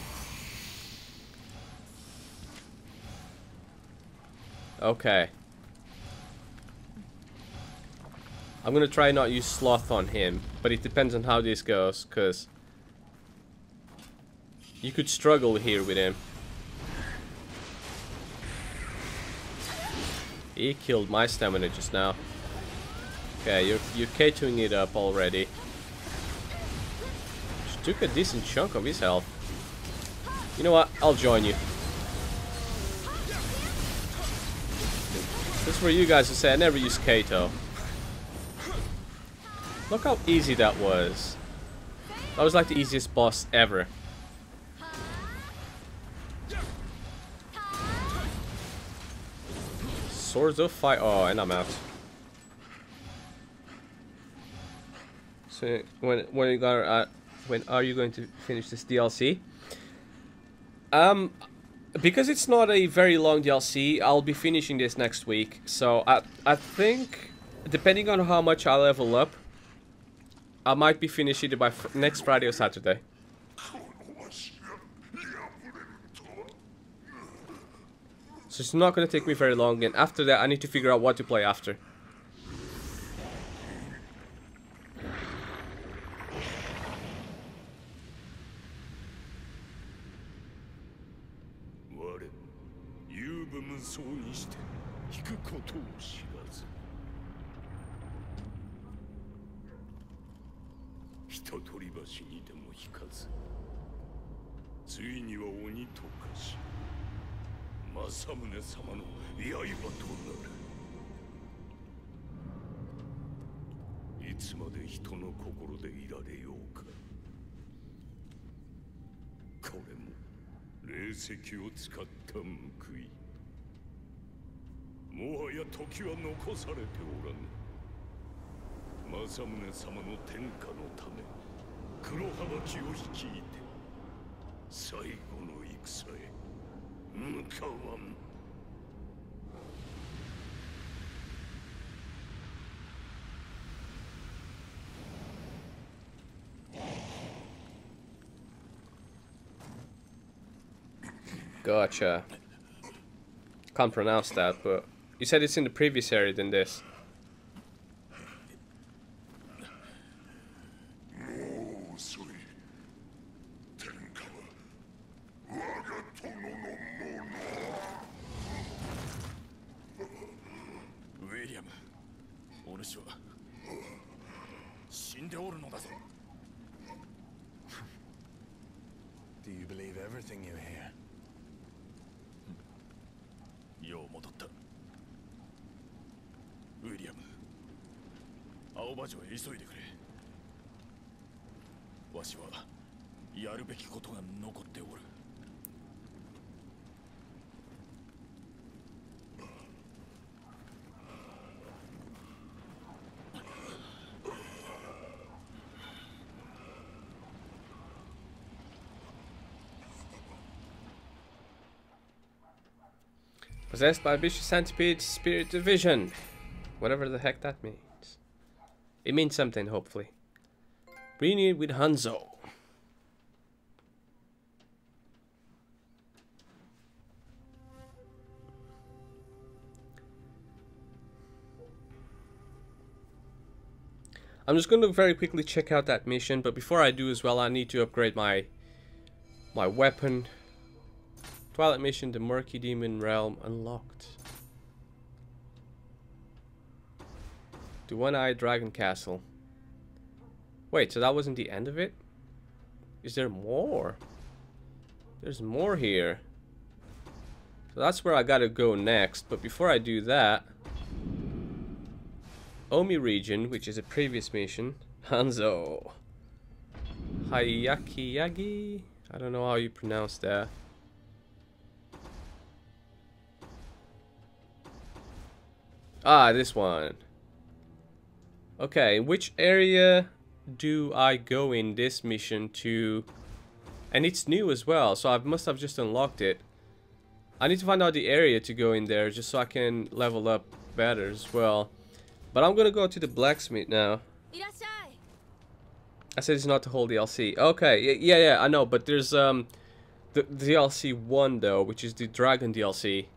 Okay. I'm gonna try not use Sloth on him, but it depends on how this goes, cause you could struggle here with him. He killed my stamina just now. Okay, you're K2ing it up already. Just took a decent chunk of his health. You know what? I'll join you. This is for you guys to say I never use Kato. Look how easy that was. That was like the easiest boss ever. Swords of Fire. Oh, and I'm out. So when are you going to finish this DLC? Because it's not a very long DLC, I'll be finishing this next week. So I think, depending on how much I level up, I might be finishing it by next Friday or Saturday. So it's not going to take me very long, and after that I need to figure out what to play after. Gotcha. Can't pronounce that, but you said it's in the previous area than this. Do you believe everything you hear? よう戻った。ウィリアム、青葉城へ急いでくれ。わしはやるべきことが残っておる。 Possessed by vicious centipede spirit division. Whatever the heck that means. It means something, hopefully. Reunion with Hanzo. I'm just going to very quickly check out that mission, but before I do as well, I need to upgrade my weapon. Twilight mission, the Murky Demon Realm unlocked. The One-Eyed Dragon Castle. Wait, so that wasn't the end of it? Is there more? There's more here. So that's where I gotta go next, but before I do that... Omi region, which is a previous mission. Hanzo. Hayakiyagi? I don't know how you pronounce that. Ah, this one. Okay, which area do I go in this mission to? And it's new as well, so I must have just unlocked it. I need to find out the area to go in there, just so I can level up better as well. But I'm gonna go to the blacksmith now. I said it's not the whole DLC. Okay, yeah, I know, but there's the DLC 1 though, which is the Dragon DLC.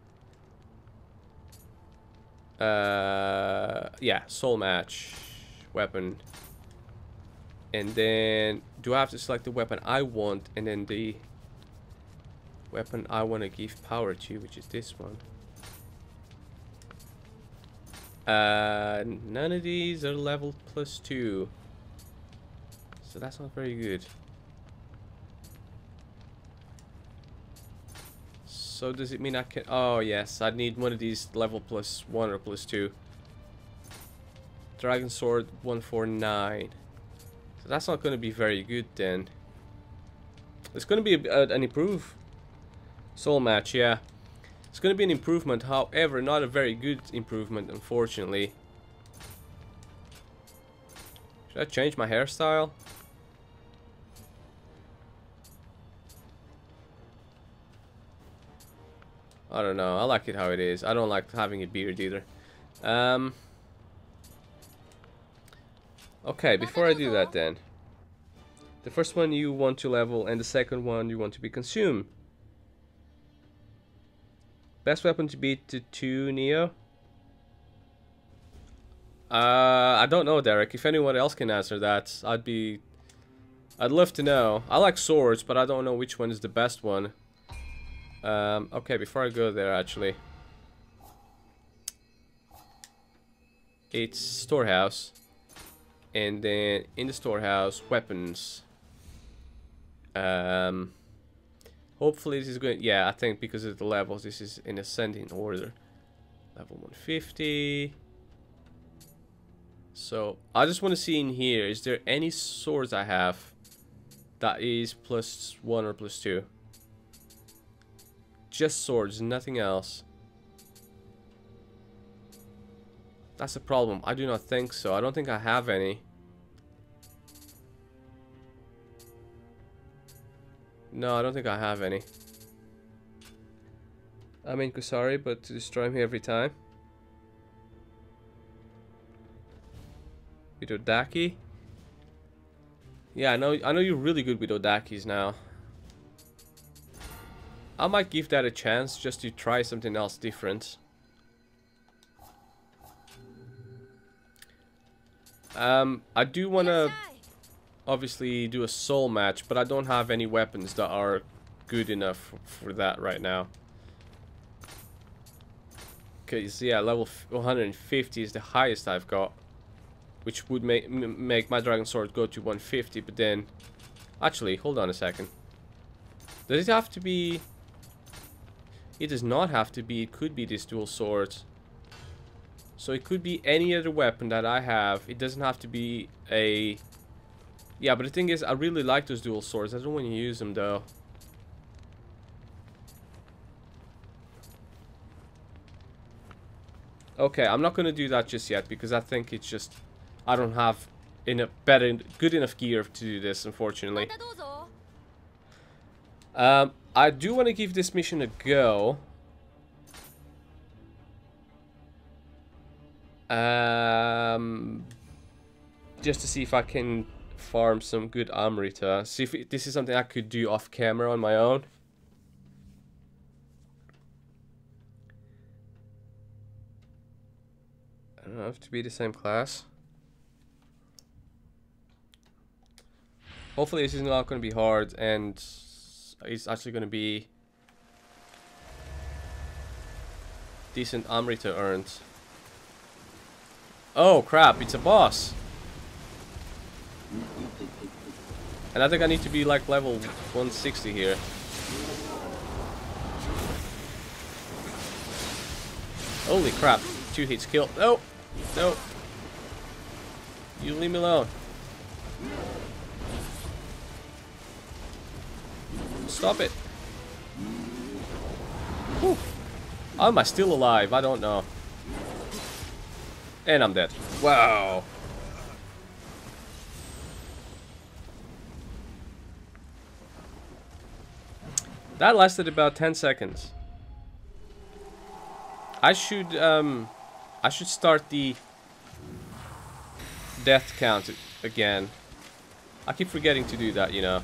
Yeah, soul match weapon, and then do I have to select the weapon I want, and then the weapon I want to give power to, which is this one. None of these are level +2, so that's not very good. So does it mean I can... Oh yes, I need one of these level +1 or +2. Dragon Sword 149. So that's not going to be very good then. It's going to be an improve. Soul match, yeah. It's going to be an improvement, however, not a very good improvement, unfortunately. Should I change my hairstyle? I don't know. I like it how it is. I don't like having a beard either. Okay, before I do that then. The first one you want to level, and the second one you want to be consumed. Best weapon to beat the 2 Nioh? I don't know, Derek. If anyone else can answer that, I'd love to know. I like swords, but I don't know which one is the best one. Okay, before I go there, actually, it's storehouse, and then in the storehouse, weapons. Hopefully this is going. Yeah, I think because of the levels, this is in ascending order. Level 150. So I just want to see in here, is there any swords I have that is +1 or +2? Just swords, nothing else. That's a problem. I do not think so. I don't think I have any. No, I don't think I have any. I mean, sorry, but to destroy me every time. With Odaki? Yeah, I know you're really good with Odakis now. I might give that a chance just to try something else different. I do want to obviously do a soul match, but I don't have any weapons that are good enough for that right now. Okay, so yeah, level 150 is the highest I've got, which would make my dragon sword go to 150, but then... Actually, hold on a second. Does it have to be... It does not have to be. It could be this dual sword. So it could be any other weapon that I have. It doesn't have to be a... Yeah, but the thing is, I really like those dual swords. I don't want to use them, though. Okay, I'm not going to do that just yet, because I think it's just... I don't have good enough gear to do this, unfortunately. I do want to give this mission a go. Just to see if I can farm some good Amrita. See if this is something I could do off camera on my own. I don't have to be the same class. Hopefully this is not going to be hard, and it's actually going to be decent Amrita earned. Oh crap, it's a boss. And I think I need to be like level 160 here. Holy crap, 2 hits kill. No, no. You leave me alone. Stop it. Whew. How am I still alive? I don't know. And I'm dead. Wow. That lasted about 10 seconds. I should start the death count again. I keep forgetting to do that, you know.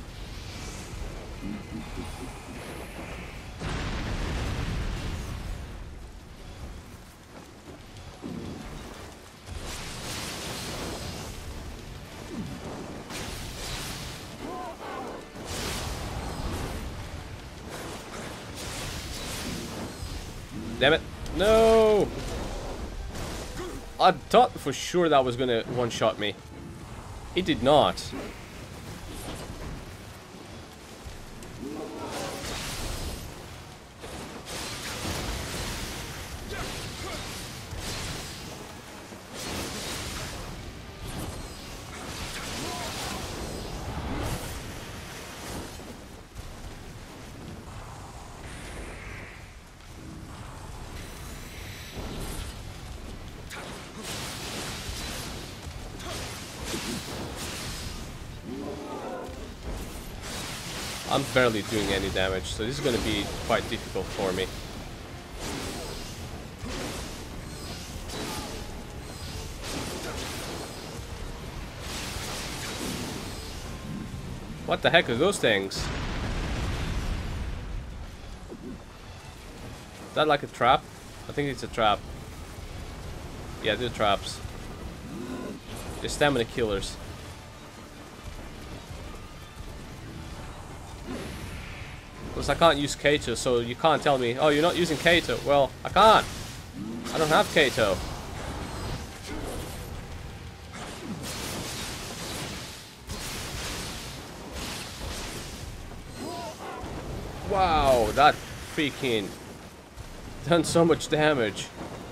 Damn it. No! I thought for sure that was gonna one-shot me. It did not. I'm barely doing any damage, so this is going to be quite difficult for me. What the heck are those things? Is that like a trap? I think it's a trap. Yeah, they're traps. They're stamina killers. Because I can't use Kato, so you can't tell me, oh, you're not using Kato. Well, I can't. I don't have Kato. Wow, that freaking done so much damage.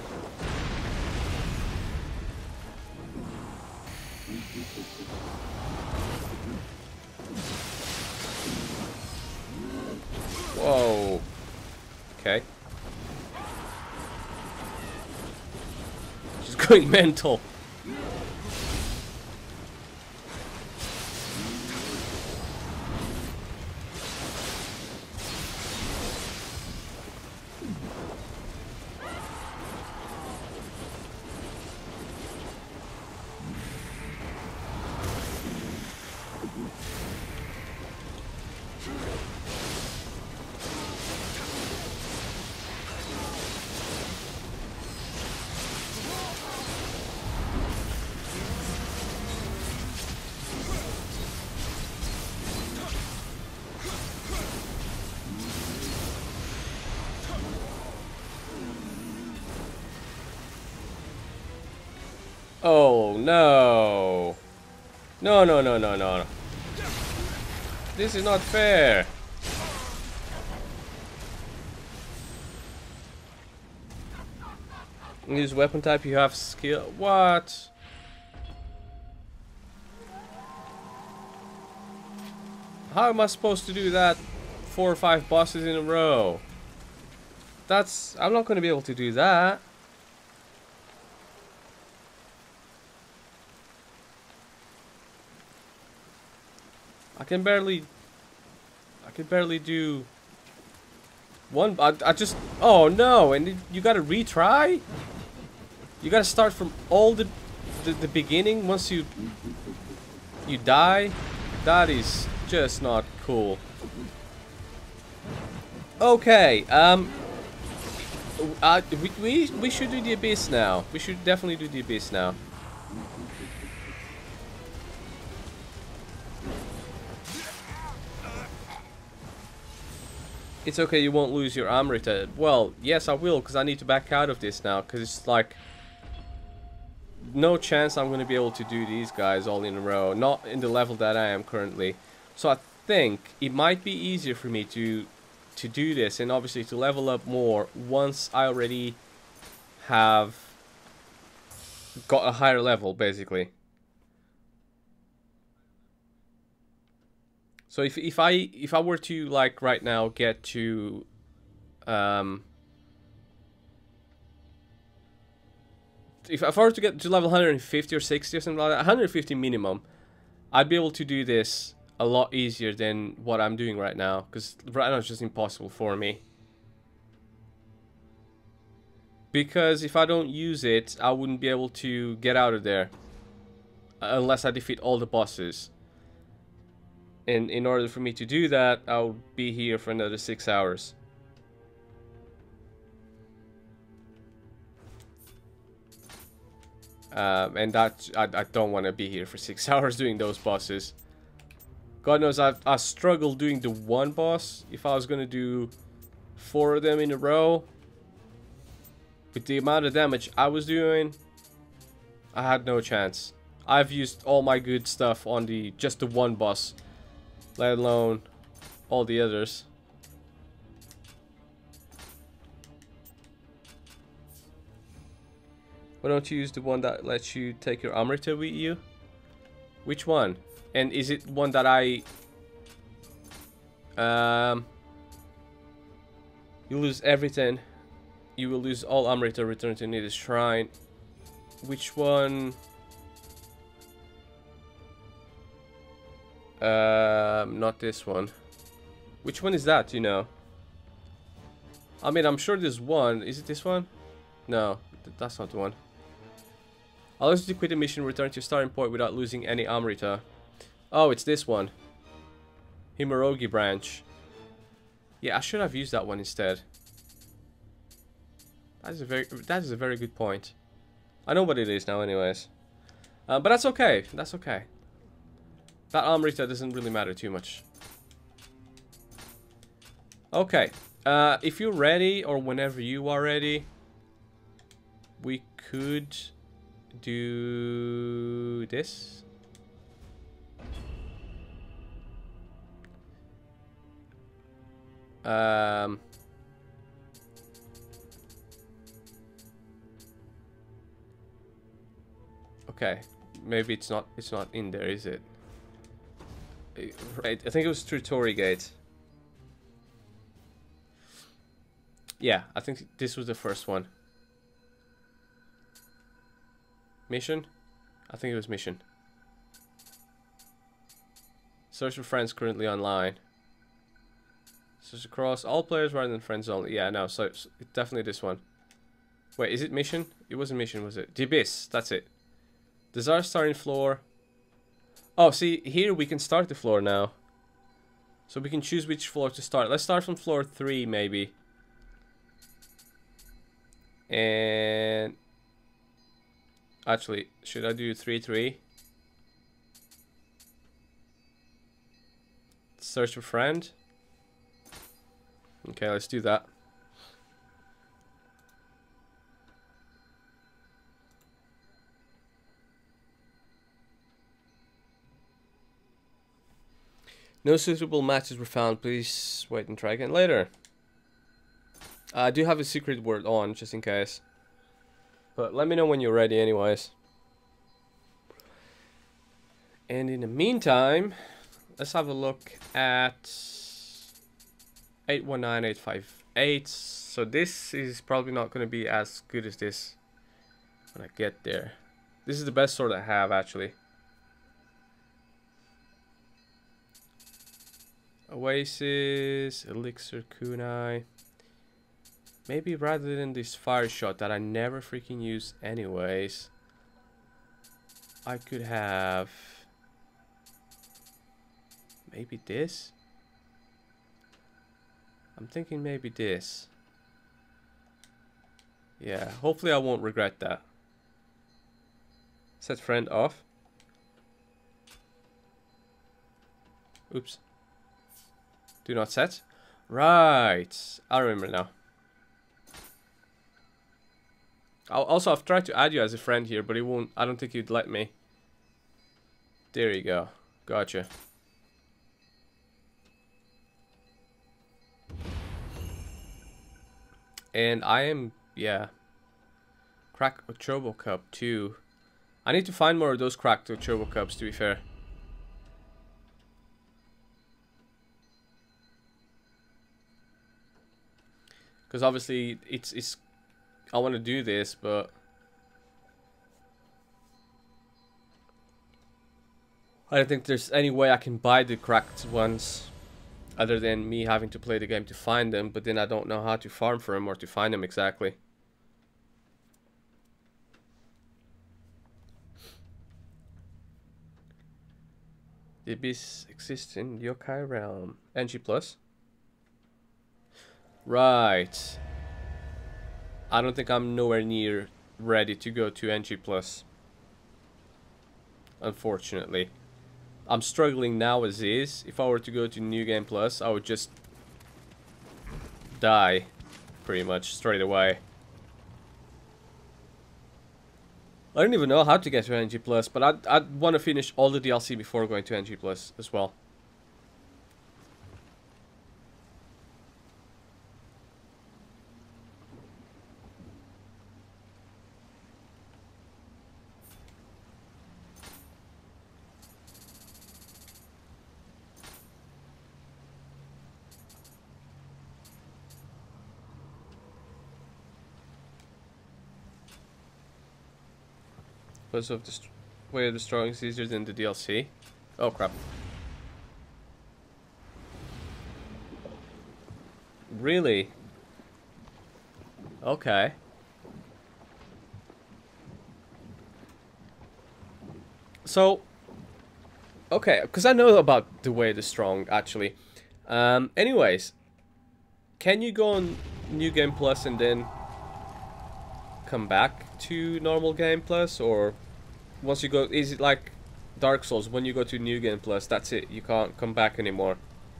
Whoa. Okay. She's going mental. Oh, no. No, no, no, no, no. This is not fair. Use weapon type, you have skill. What? How am I supposed to do that 4 or 5 bosses in a row? I'm not going to be able to do that. I can barely do one. I just, oh no, and you gotta retry? You gotta start from all the beginning once you die? That is just not cool. Okay, we should do the Abyss now. We should definitely do the Abyss now. It's okay, you won't lose your Amrita. Well, yes I will, because I need to back out of this now, because it's like no chance I'm going to be able to do these guys all in a row. Not in the level that I am currently. So I think it might be easier for me to do this, and obviously to level up more once I already have got a higher level, basically. So if I were to, like, right now get to if I were to get to level 150 or 60 or something like that, 150 minimum, I'd be able to do this a lot easier than what I'm doing right now, because right now it's just impossible for me. Because if I don't use it, I wouldn't be able to get out of there unless I defeat all the bosses. And in order for me to do that, I'll be here for another 6 hours. And that I don't want to be here for 6 hours doing those bosses. God knows I struggled doing the one boss. If I was gonna do 4 of them in a row, with the amount of damage I was doing, I had no chance. I've used all my good stuff on just the one boss, let alone all the others. Why don't you use the one that lets you take your Amrita with you? Which one? And is it one that you lose everything. You will lose all Amrita, return to Nidus Shrine. Which one? Not this one. Which one is that, you know? I mean, I'm sure there's one. Is it this one? No, that's not the one. Allows you to quit a mission, return to your starting point without losing any Amrita. Oh, it's this one. Himorogi branch. Yeah, I should have used that one instead. That is a very good point. I know what it is now anyways. But that's okay. That's okay. That Amrita doesn't really matter too much. Okay. If you're ready, or whenever you are ready, we could do this. Okay, maybe it's not in there, is it? Right, I think it was through Torii Gate. Yeah, I think this was the first one. Mission? I think it was mission. Search for friends currently online. Search across all players rather than friends only. Yeah, no, so it's definitely this one. Wait, is it mission? It wasn't mission, was it? The Abyss, that's it. Desire starting floor. Oh, see, here we can start the floor now. So we can choose which floor to start. Let's start from floor 3, maybe. And actually, should I do 3-3? Search for friend. Okay, let's do that. No suitable matches were found. Please wait and try again later. I do have a secret word on, just in case. But let me know when you're ready anyways. And in the meantime, let's have a look at 819858. So this is probably not going to be as good as this when I get there. This is the best sword I have, actually. Oasis, Elixir, Kunai. Maybe rather than this fire shot that I never freaking use anyways, I could have maybe this. I'm thinking maybe this. Yeah, hopefully I won't regret that. Set friend off. Oops. Do not set. Right. I remember now. I've tried to add you as a friend here, but it won't. I don't think you'd let me. There you go. Gotcha. And I am, yeah. Cracked Turbo Cup too. I need to find more of those cracked Turbo Cups, to be fair. Because obviously it's I want to do this, but I don't think there's any way I can buy the cracked ones other than me having to play the game to find them, but then I don't know how to farm for them or to find them exactly. The Abyss exists in Yokai Realm. NG Plus. Right. I don't think I'm nowhere near ready to go to NG Plus. Unfortunately. I'm struggling now as is. If I were to go to New Game Plus, I would just die pretty much straight away. I don't even know how to get to NG Plus, but I'd want to finish all the DLC before going to NG Plus as well. Plus of the way of destroying is easier than the DLC. Oh crap. Really? Okay. So, okay, because I know about the way the strong actually. Anyways, can you go on New Game Plus and then come back to normal Game Plus, or once you go, is it like Dark Souls, when you go to New Game Plus, that's it, you can't come back anymore?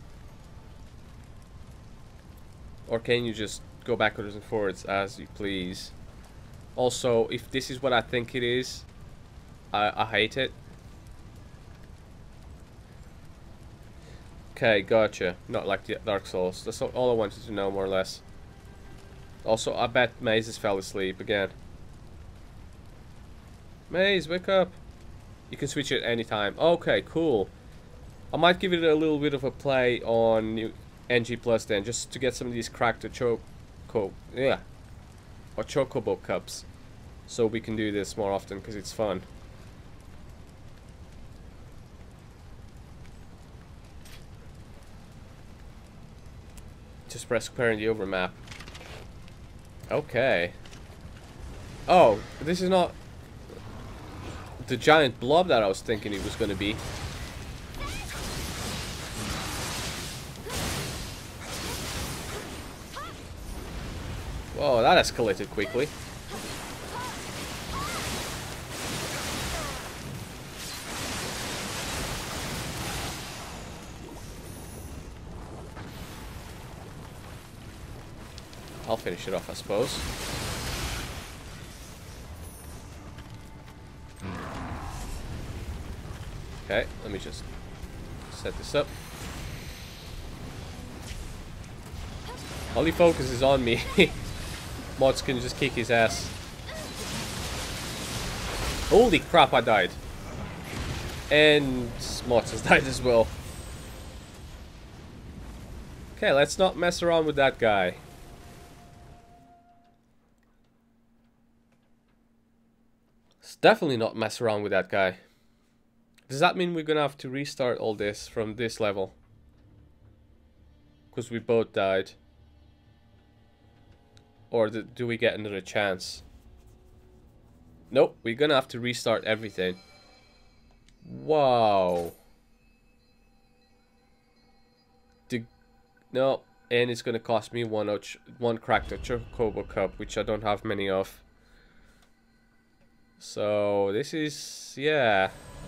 Or can you just go backwards and forwards as you please? Also, if this is what I think it is, I hate it. Okay, gotcha. Not like the Dark Souls. That's all I wanted to know, more or less. Also, I bet Maze has fell asleep again. Maze, wake up! You can switch it any time. Okay, cool. I might give it a little bit of a play on NG Plus then, just to get some of these cracked Chocobo cups, so we can do this more often because it's fun. Just press square in the overmap. Okay. Oh, this is not the giant blob that I was thinking it was going to be. Whoa, that escalated quickly. I'll finish it off, I suppose. Okay, let me just set this up. All he focuses on me. Mods can just kick his ass. Holy crap, I died. And Mods has died as well. Okay, let's not mess around with that guy. Let's definitely not mess around with that guy. Does that mean we're gonna have to restart all this from this level? Because we both died. Or do we get another chance? Nope, we're gonna have to restart everything. Wow. No, and it's gonna cost me one cracked Chocobo Cup, which I don't have many of. So this is, yeah.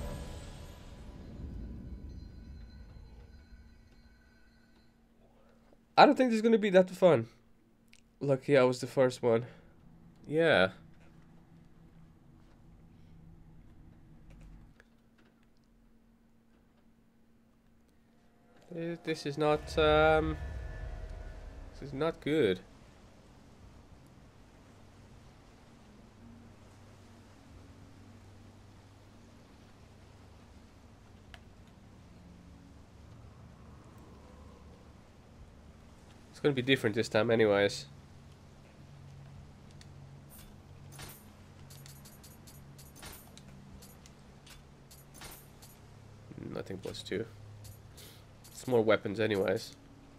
I don't think this is gonna be that fun. Lucky I was the first one. Yeah. This is not good. It's gonna be different this time anyways. Nothing +2. It's more weapons anyways.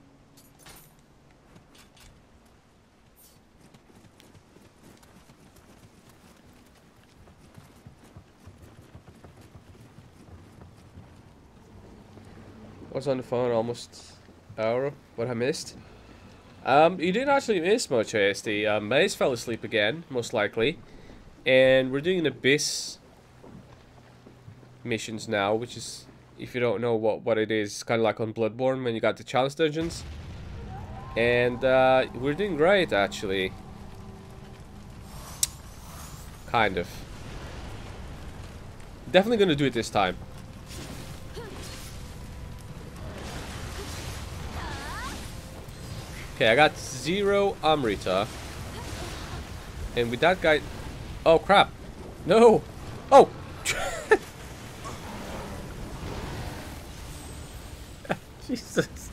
Was on the phone almost hour. What I missed? You didn't actually miss much, ASD. Maze fell asleep again, most likely. And we're doing an Abyss missions now, which is, if you don't know what it is, kind of like on Bloodborne when you got the challenge dungeons. And we're doing great, actually. Kind of. Definitely gonna do it this time. Okay, I got 0 Amrita. And with that guy... Oh, crap. No! Oh! Jesus.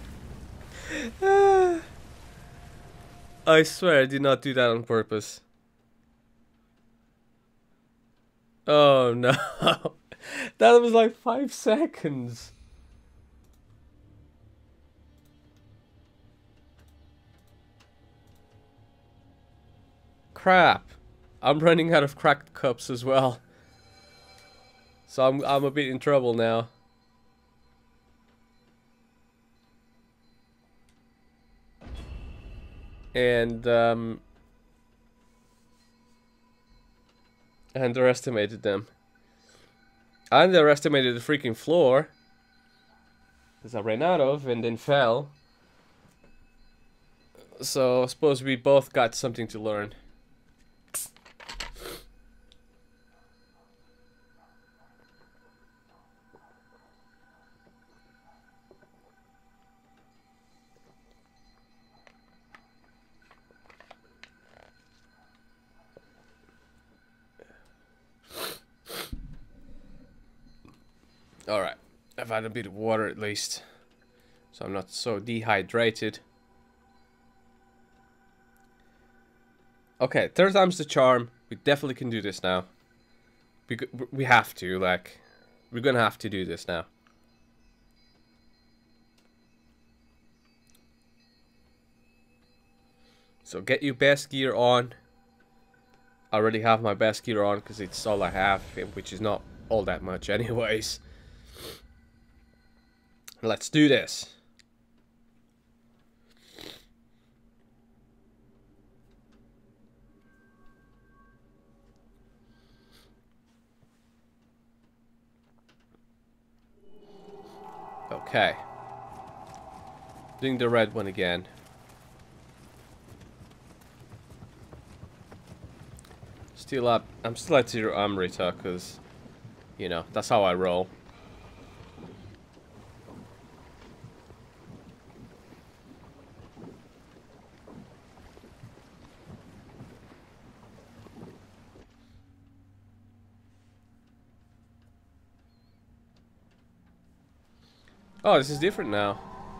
I swear I did not do that on purpose. Oh, no. That was like 5 seconds. Crap. I'm running out of cracked cups as well. So I'm a bit in trouble now. And I underestimated them. I underestimated the freaking floor. Because I ran out of and then fell. So I suppose we both got something to learn. Alright, I've had a bit of water at least, so I'm not so dehydrated. Okay, 3rd time's the charm. We definitely can do this now. We have to, like, we're gonna have to do this now. So get your best gear on. I already have my best gear on because it's all I have, which is not all that much anyways. Let's do this. Okay. Doing the red one again. Still up. I'm still at 0 Amrita because, you know, that's how I roll. Oh, this is different now.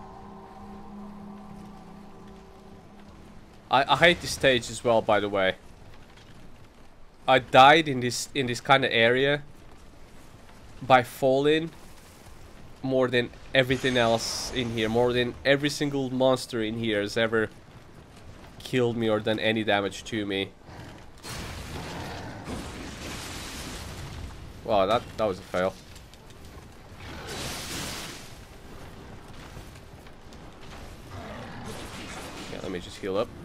I hate this stage as well, by the way. I died in this kind of area by falling more than everything else in here. More than every single monster in here has ever killed me or done any damage to me. Wow, that was a fail. Yeah, let me just heal up.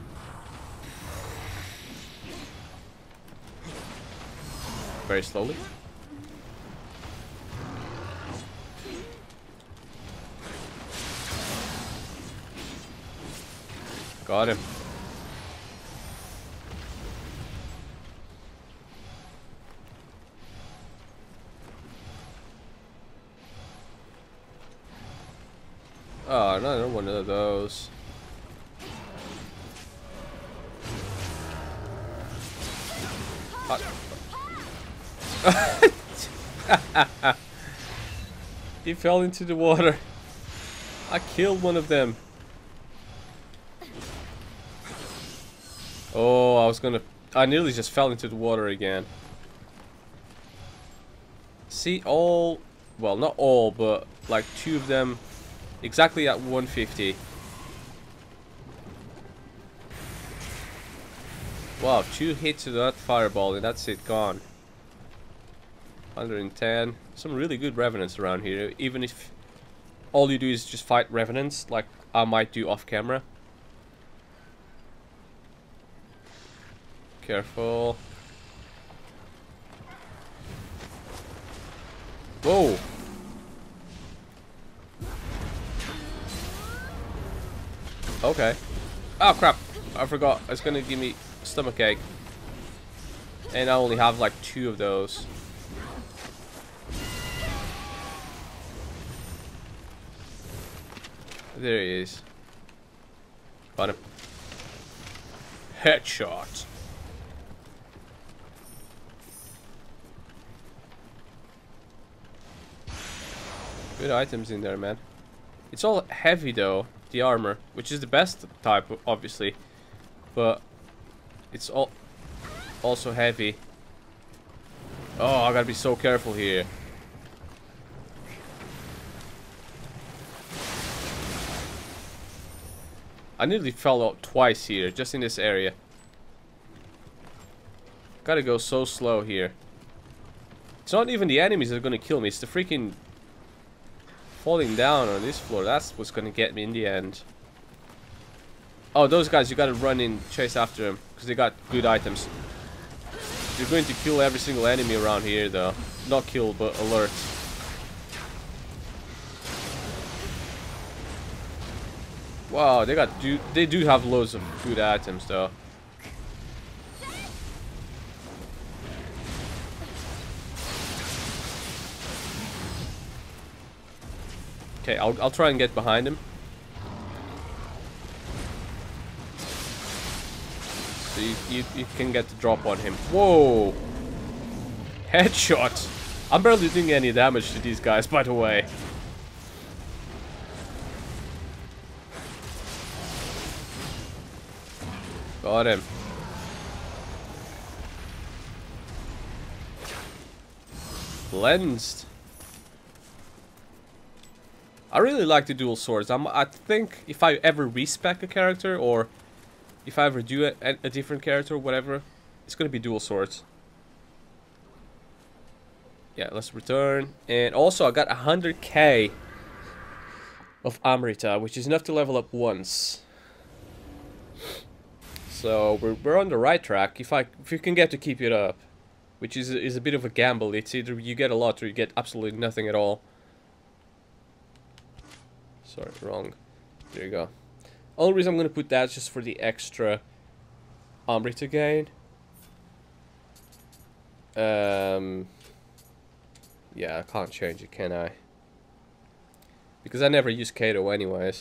Very slowly. Got him. Oh, another one of those. He fell into the water. I killed one of them. Oh, I nearly just fell into the water again. See, well, not all, but like 2 of them exactly at 150. Wow, 2 hits to that fireball and that's it, gone. 110. Some really good revenants around here, even if all you do is just fight revenants, like I might do off camera. Careful. Whoa! Okay. Oh crap! I forgot. It's gonna give me stomachache. And I only have like 2 of those. There he is. Got him. Headshot. Good items in there, man. It's all heavy though, the armor, which is the best type, obviously. But it's all also heavy. Oh, I gotta be so careful here. I nearly fell out twice here, just in this area. Gotta go so slow here. It's not even the enemies that are gonna kill me, it's the freaking falling down on this floor. That's what's gonna get me in the end. Oh, those guys, you gotta run in, chase after them, because they got good items. You're going to kill every single enemy around here, though. Not kill, but alert. Wow, they do have loads of good items, though. Okay, I'll try and get behind him. So you can get the drop on him. Whoa! Headshot! I'm barely doing any damage to these guys, by the way. Got him. Cleansed. I really like the dual swords. I think if I ever respec a character, or if I ever do a different character or whatever, it's gonna be dual swords. Yeah, let's return. And also I got 100k of Amrita, which is enough to level up once. So we're on the right track. If you can get to keep it up, which is a bit of a gamble. It's either you get a lot or you get absolutely nothing at all. Sorry, wrong. There you go. Only reason I'm gonna put that is just for the extra Amrita gain. Yeah, I can't change it, can I? Because I never use Kato anyways.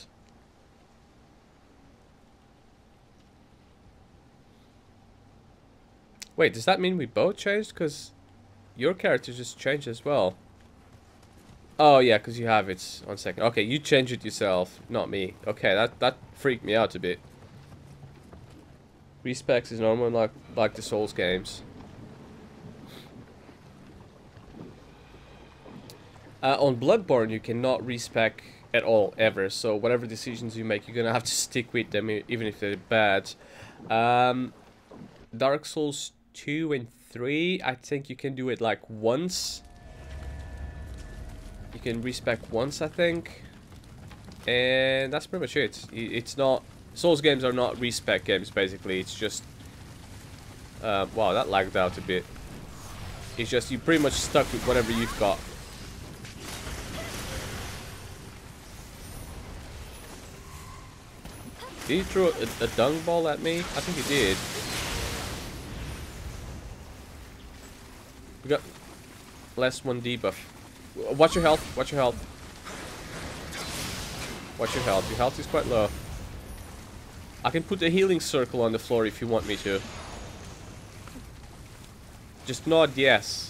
Wait, does that mean we both changed? Because your character just changed as well. Oh yeah, because you have it on second. Okay, you change it yourself, not me. Okay, that freaked me out a bit. Respecs is normal, like the Souls games. On Bloodborne, you cannot respec at all, ever. So whatever decisions you make, you're gonna have to stick with them, even if they're bad. Dark Souls 2 and 3, I think you can do it like once. You can respec once, I think. And that's pretty much it. It's not... Souls games are not respec games, basically. It's just... wow, that lagged out a bit. It's just you pretty much stuck with whatever you've got. Did he throw a dung ball at me? I think he did. We got less 1 debuff. Watch your health. Watch your health. Watch your health. Your health is quite low. I can put a healing circle on the floor if you want me to. Just nod yes.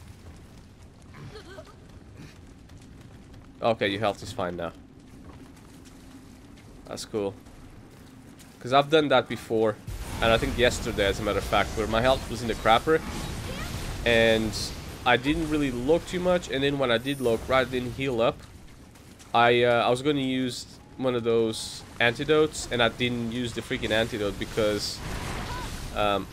Okay, your health is fine now. That's cool. Because I've done that before. And I think yesterday, as a matter of fact, where my health was in the crapper. And I didn't really look too much. And then when I did look, rather than heal up, I was going to use one of those antidotes. And I didn't use the freaking antidote because... I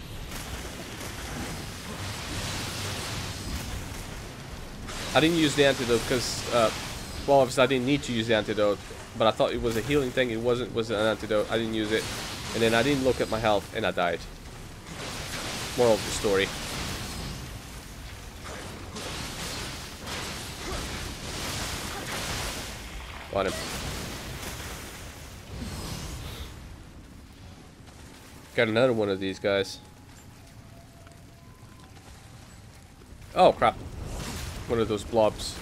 didn't use the antidote because... well, obviously I didn't need to use the antidote. But I thought it was a healing thing. It wasn't. Was an antidote. I didn't use it. And then I didn't look at my health and I died. Moral of the story. Got him. Got another one of these guys. Oh crap. One of those blobs.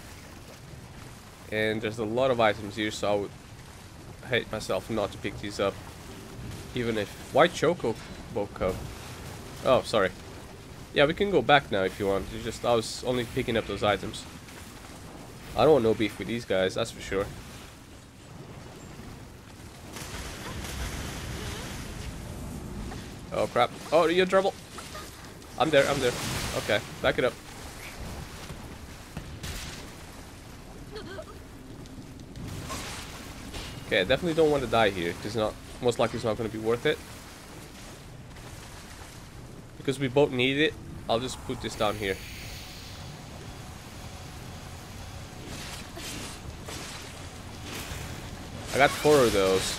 And there's a lot of items here, so I would hate myself not to pick these up. Even if... White Chocobo. Oh, sorry. Yeah, we can go back now if you want. It's just, I was only picking up those items. I don't want no beef with these guys, that's for sure. Oh, crap. Oh, you're in trouble. I'm there, I'm there. Okay, back it up. Okay, I definitely don't want to die here. It's not, most likely it's not going to be worth it. Because we both need it, I'll just put this down here. I got 4 of those.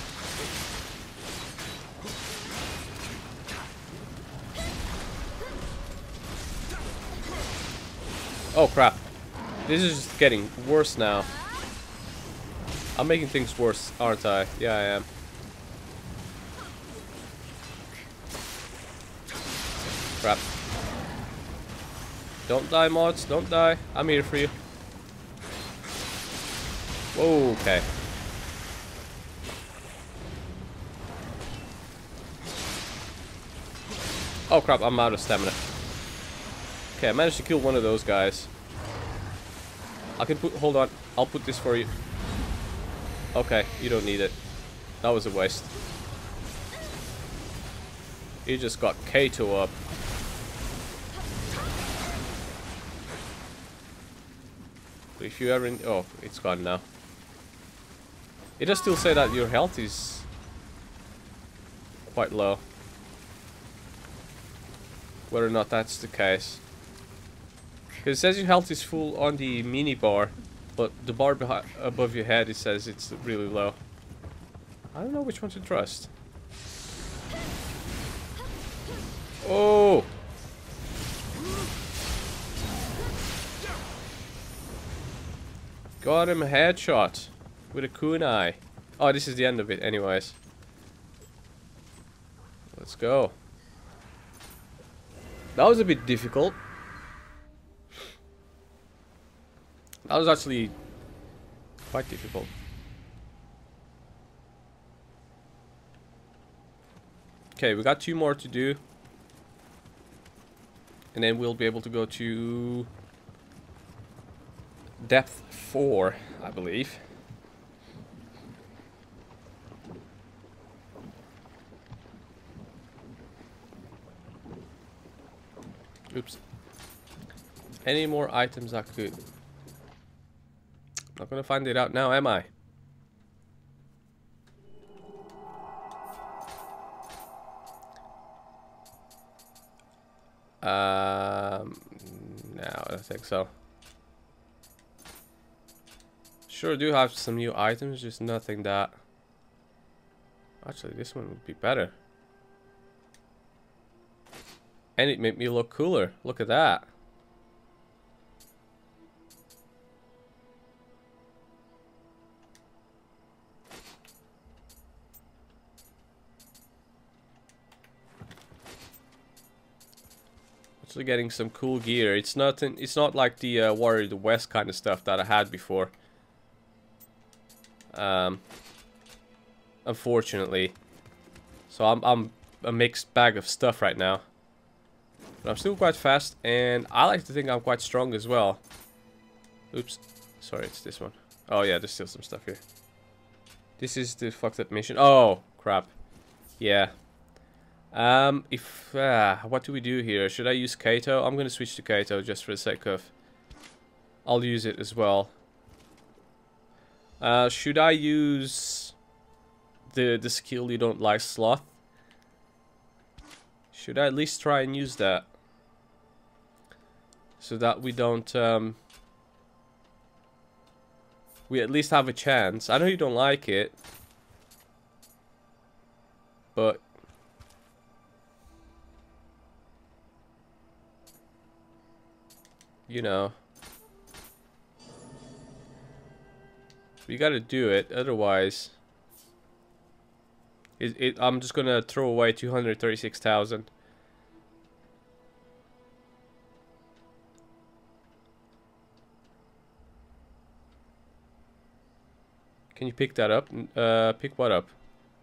Oh crap. This is just getting worse now. I'm making things worse, aren't I? Yeah, I am. Crap. Don't die, mods. Don't die. I'm here for you. Whoa, okay. Oh crap, I'm out of stamina. Okay, I managed to kill one of those guys. I can put... Hold on. I'll put this for you. Okay, you don't need it. That was a waste. You just got Kato up. If you ever... Oh, it's gone now. It does still say that your health is quite low. Whether or not that's the case. Because it says your health is full on the mini bar. But the bar above your head, it says it's really low. I don't know which one to trust. Oh! Got him a headshot with a kunai. Oh, this is the end of it anyways. Let's go. That was a bit difficult. That was actually quite difficult. Okay, we got 2 more to do. And then we'll be able to go to Depth 4, I believe. Oops. Any more items I could... Not gonna find it out now, am I? No, I don't think so. Sure do have some new items, just nothing that... Actually, this one would be better. And it made me look cooler. Look at that. Actually getting some cool gear. It's not like the Warrior of the West kind of stuff that I had before. Unfortunately. So I'm a mixed bag of stuff right now. But I'm still quite fast, and I like to think I'm quite strong as well. Oops. Sorry, it's this one. Oh yeah, there's still some stuff here. This is the fucked up mission. Oh, crap. Yeah. What do we do here? Should I use Kato? I'm gonna switch to Kato just for the sake of... I'll use it as well. Should I use the skill you don't like, Sloth? Should I at least try and use that? So that we don't, we at least have a chance. I know you don't like it. But... You know. We gotta do it, otherwise... I'm just gonna throw away 236,000. Can you pick that up? Pick what up?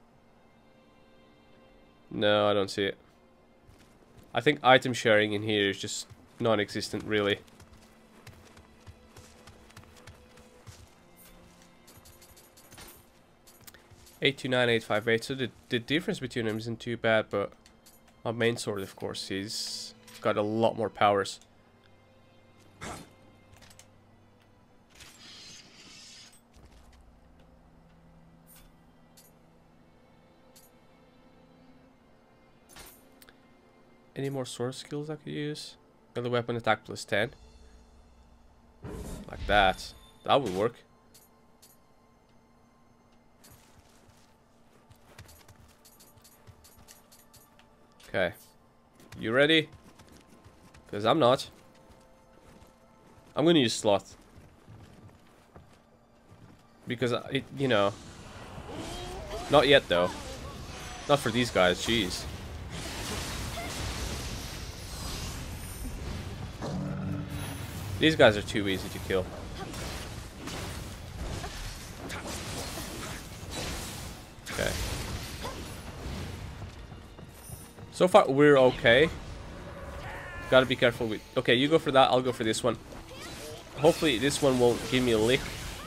No, I don't see it. I think item sharing in here is just non-existent, really. $829,858. So the difference between them isn't too bad, but my main sword, of course, he's got a lot more powers. Any more sword skills I could use? Another weapon attack plus 10. Like that. That would work. Okay. You ready? Because I'm not. I'm gonna use Sloth. Because, you know. Not yet, though. Not for these guys, jeez. These guys are too easy to kill. Okay. So far, we're okay. Gotta be careful with... Okay, you go for that, I'll go for this one. Hopefully, this one won't give me a lick.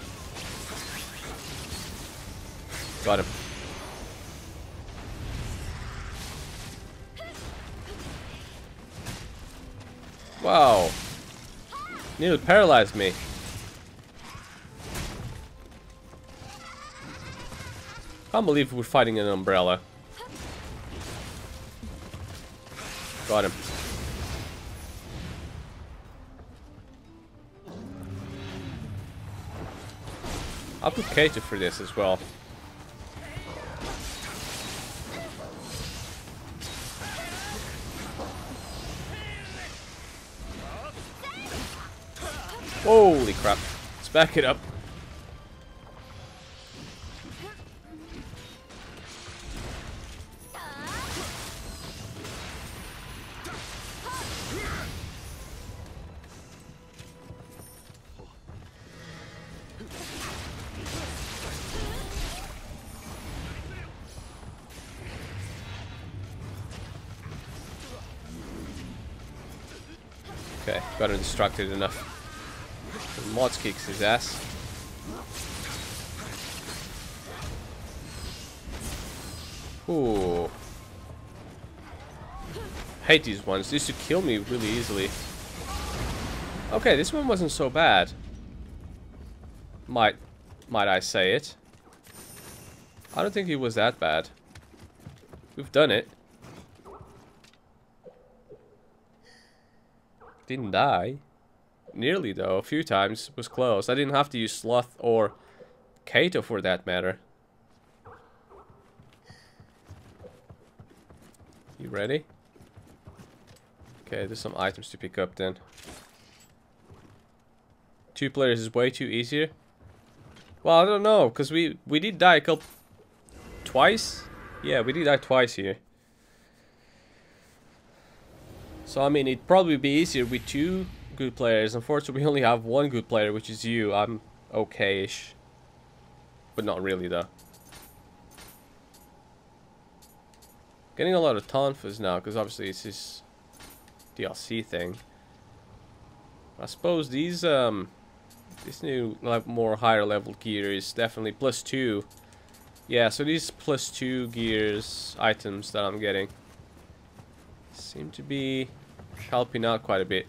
Got him. Wow. Nearly paralyzed me. Can't believe we're fighting an umbrella. Got him. I'll put Kato for this as well. Holy crap. Let's back it up. Okay, got her distracted enough. Mods kicks his ass. Ooh. Hate these ones. They used to kill me really easily. Okay, this one wasn't so bad. Might I say it? I don't think it was that bad. We've done it. Didn't die. Nearly though, a few times. Was close. I didn't have to use Sloth or Kato for that matter. You ready? Okay, there's some items to pick up then. 2 players is way too easier. Well, I don't know, because we did die twice? Yeah, we did die twice here. So, I mean, it'd probably be easier with 2 good players. Unfortunately, we only have 1 good player, which is you. I'm okay-ish. But not really, though. Getting a lot of tonfas now, because obviously it's this DLC thing. I suppose these, this new, like, more higher level gear is definitely +2. Yeah, so these +2 gears, items that I'm getting, seem to be helping out quite a bit.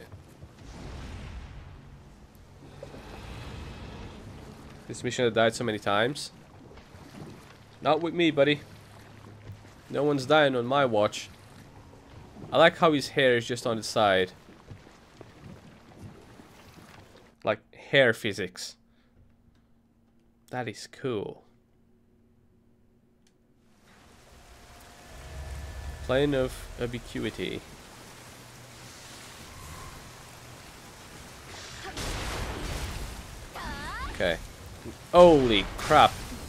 This mission has died so many times. Not with me, buddy. No one's dying on my watch. I like how his hair is just on the side. Like hair physics. That is cool. Plane of ubiquity. Okay. Holy crap.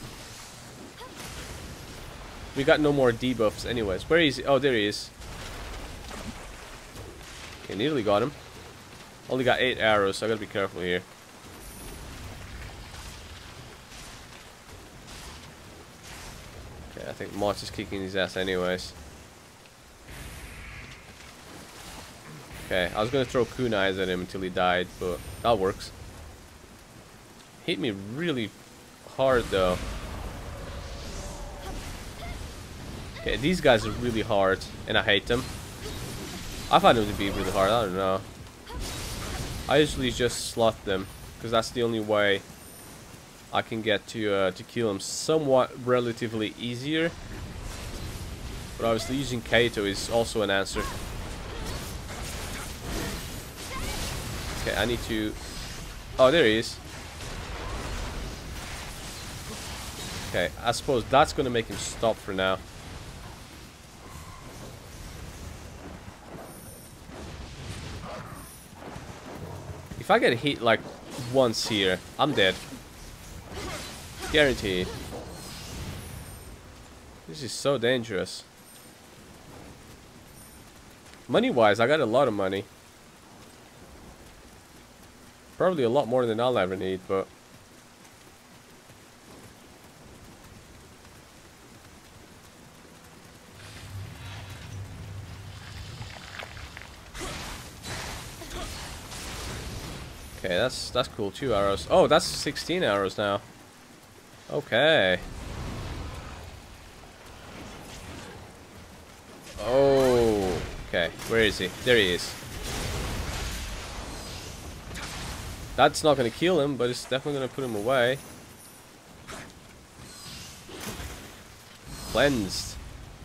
We got no more debuffs anyways. Where is he? Oh, there he is. Okay, nearly got him. Only got 8 arrows, so I gotta be careful here. Okay, I think Moss is kicking his ass anyways. Okay, I was gonna throw kunais at him until he died, but that works. Hit me really hard though. Okay, these guys are really hard, and I hate them. I find them to be really hard, I don't know. I usually just slot them, because that's the only way I can get to kill them somewhat relatively easier. But obviously using Kato is also an answer. Okay, I need to... Oh, there he is. Okay, I suppose that's going to make him stop for now. If I get hit like once here, I'm dead. Guaranteed. This is so dangerous. Money-wise, I got a lot of money. Probably a lot more than I'll ever need, but... Okay, that's cool. 2 arrows. Oh, that's 16 arrows now. Okay. Oh. Okay, where is he? There he is. That's not gonna kill him, but it's definitely gonna put him away. Cleansed.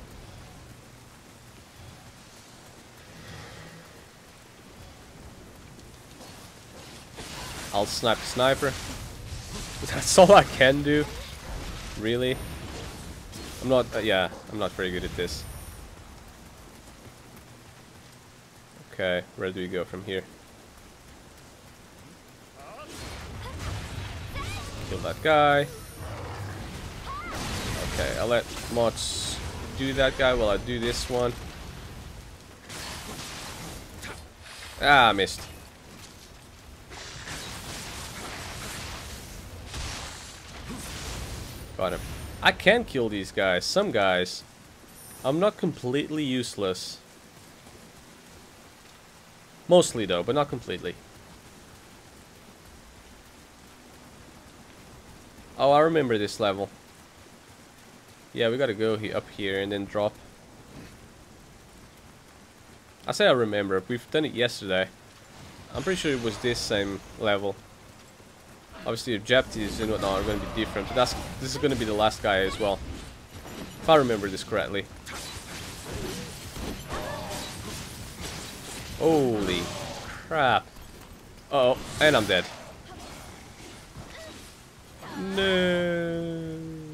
I'll snipe the sniper. That's all I can do. Really? I'm not, yeah, I'm not very good at this. Okay, where do we go from here? Kill that guy. Okay, I'll let Mots do that guy while I do this one. Ah, I missed. Got him. I can kill these guys. Some guys. I'm not completely useless. Mostly though, but not completely. Oh, I remember this level. Yeah, we gotta go up here and then drop. I say I remember. We've done it yesterday. I'm pretty sure it was this same level. Obviously, objectives and whatnot are going to be different, but this is going to be the last guy as well, if I remember this correctly. Holy crap! Uh oh, and I'm dead. No.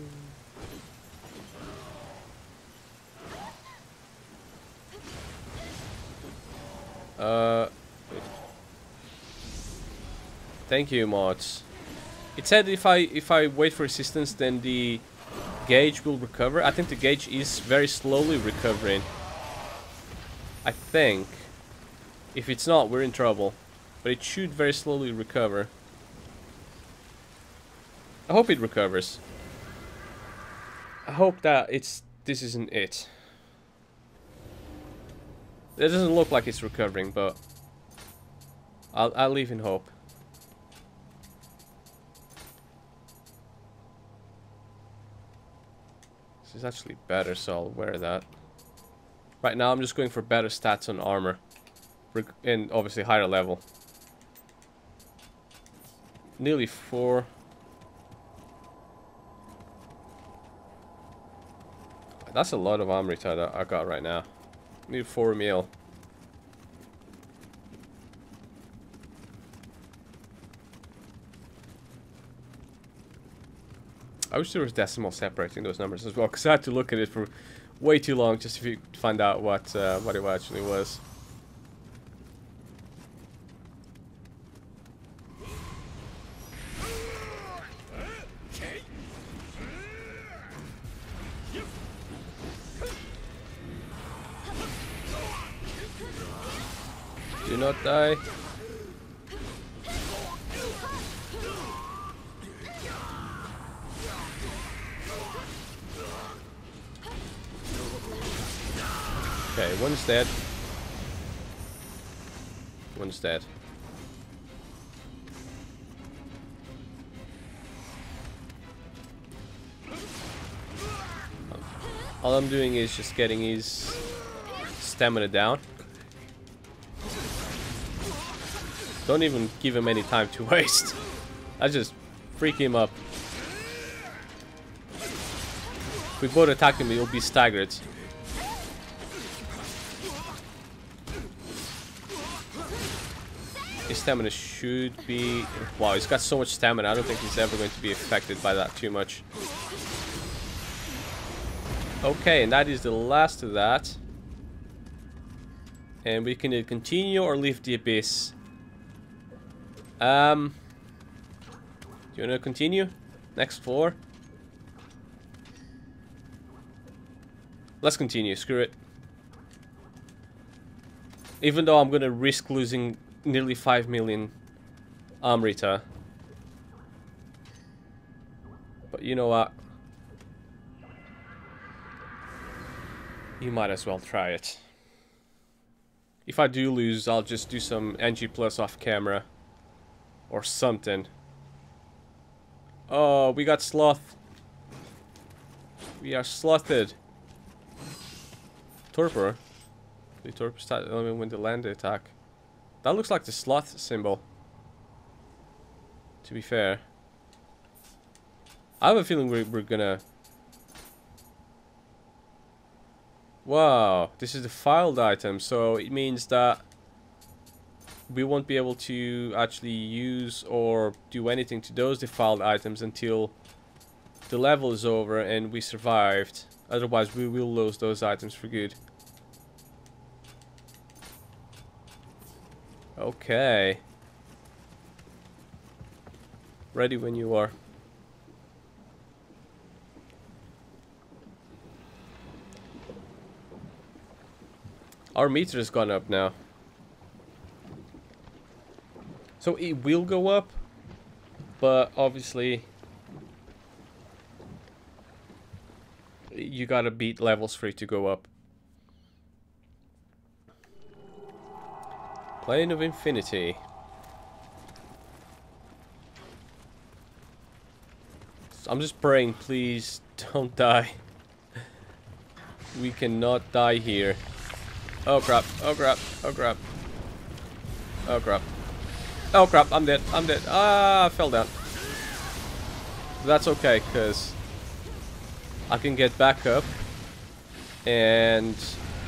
Thank you, mods. It said if I wait for assistance, then the gauge will recover. I think the gauge is very slowly recovering. I think. If it's not, we're in trouble. But it should very slowly recover. I hope it recovers. I hope that this isn't it. It doesn't look like it's recovering, but I'll live in hope. This is actually better, so I'll wear that. Right now I'm just going for better stats on armor. And obviously higher level. Nearly 4. That's a lot of armor that I got right now. Need 4 mil. I wish there was decimal separating those numbers as well, because I had to look at it for way too long just to find out what it actually was. Do not die. Okay, one's dead. One's dead. All I'm doing is just getting his stamina down. Don't even give him any time to waste. I just freak him up. If we both attack him, he'll be staggered. His stamina should be... Wow, he's got so much stamina. I don't think he's ever going to be affected by that too much. Okay, and that is the last of that. And we can either continue or leave the abyss. Do you want to continue? Next floor? Let's continue, screw it. Even though I'm gonna risk losing nearly 5 million Amrita. But you know what? You might as well try it. If I do lose, I'll just do some NG plus off camera. Or something. Oh, we got sloth. We are slothed. Torpor. The torpor started only when they land the attack. That looks like the sloth symbol. To be fair. I have a feeling we're gonna... Wow, this is the filed item, so it means that we won't be able to actually use or do anything to those defiled items until the level is over and we survived. Otherwise, we will lose those items for good. Okay. Ready when you are. Our meter has gone up now. So it will go up, but obviously you gotta beat levels for it to go up. Plane of Infinity. I'm just praying, please don't die. We cannot die here. Oh crap, oh crap, oh crap. Oh crap. Oh crap, I'm dead, I'm dead. Ah, I fell down. That's okay, because I can get back up and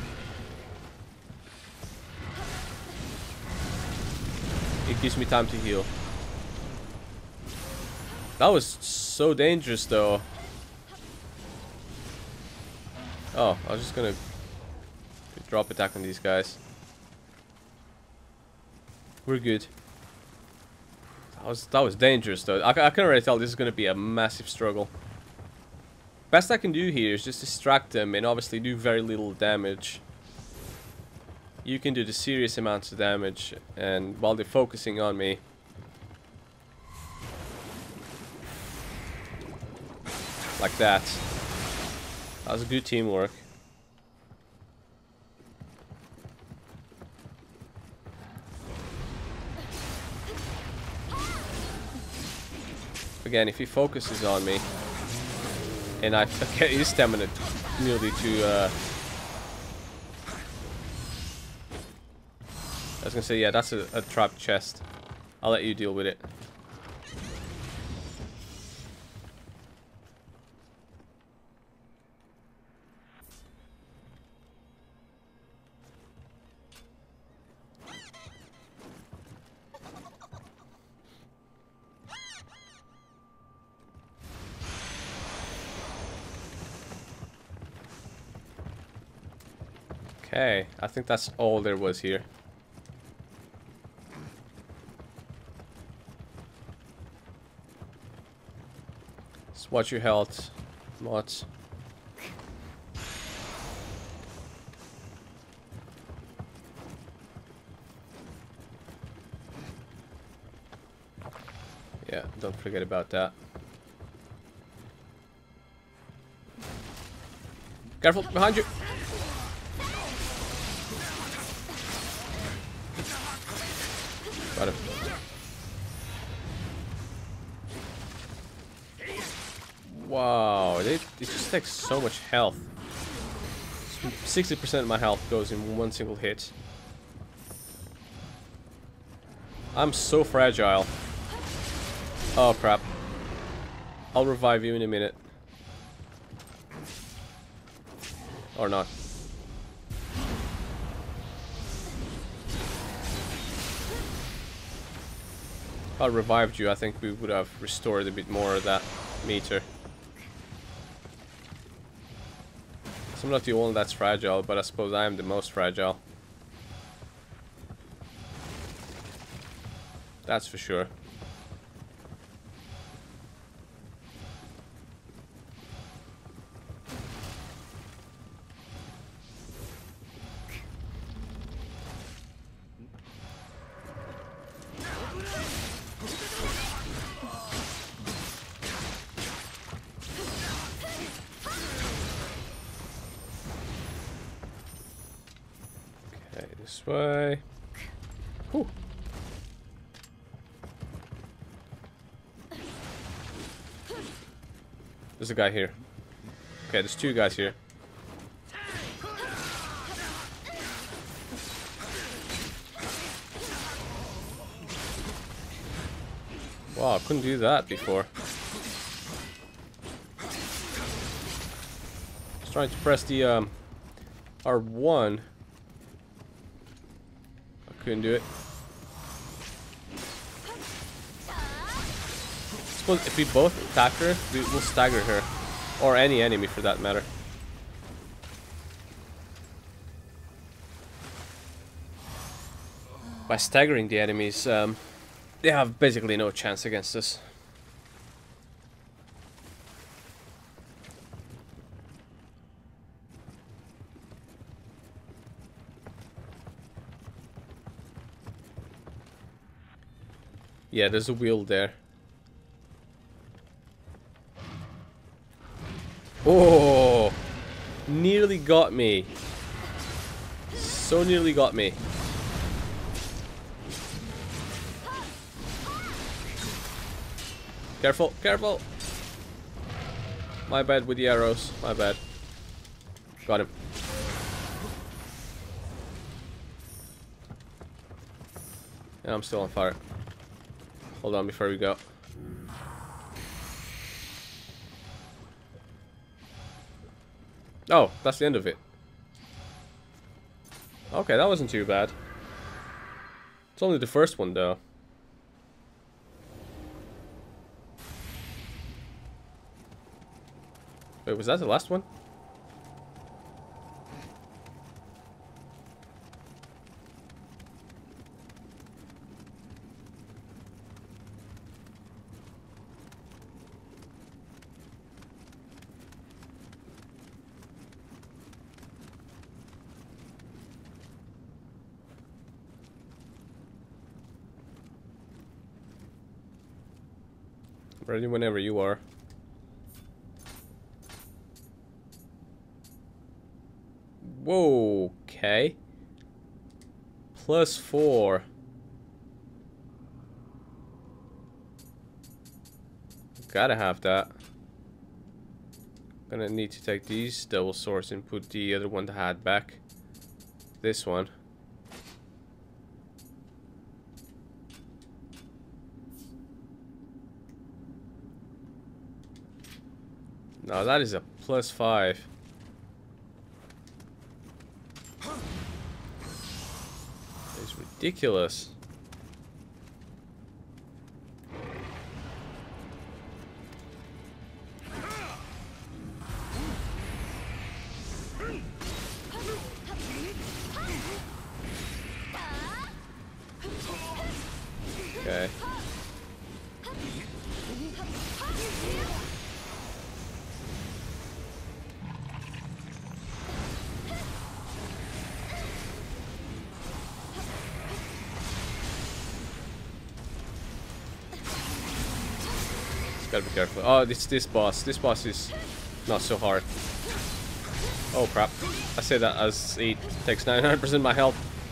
it gives me time to heal. That was so dangerous though. Oh, I was just gonna drop attack on these guys. We're good. That was dangerous though. I can already tell this is gonna be a massive struggle. Best I can do here is just distract them and obviously do very little damage. You can do the serious amounts of damage, and while they're focusing on me. Like that. That was good teamwork. Again, if he focuses on me, and I get his stamina nearly to I was gonna say, yeah, that's a trapped chest. I'll let you deal with it. Okay, I think that's all there was here. Just watch your health, mods. Yeah, don't forget about that. Careful, behind you! Got him. Wow, it just takes so much health. 60% of my health goes in one single hit. I'm so fragile. Oh crap. I'll revive you in a minute. Or not. If I revived you, I think we would have restored a bit more of that meter. So I'm not the only that's fragile, but I suppose I am the most fragile. That's for sure. This way. Whew. There's a guy here. Okay, there's two guys here. Wow, I couldn't do that before. Just trying to press the R1. Couldn't do it. Suppose if we both attack her, we'll stagger her. Or any enemy for that matter. By staggering the enemies, they have basically no chance against us. Yeah, there's a wheel there. Oh, nearly got me. So nearly got me. Careful, careful. My bad with the arrows. My bad. Got him. And I'm still on fire. Hold on before we go. Oh, that's the end of it. Okay, that wasn't too bad. It's only the first one though. Wait, was that the last one? Ready whenever you are. Whoa, okay. +4. Gotta have that. Gonna need to take these double swords and put the other one that I had back. This one. Now that is a +5. It's ridiculous. Okay. Gotta be careful. Oh, it's this boss. This boss is not so hard. Oh crap. I say that as he takes 900% of my health.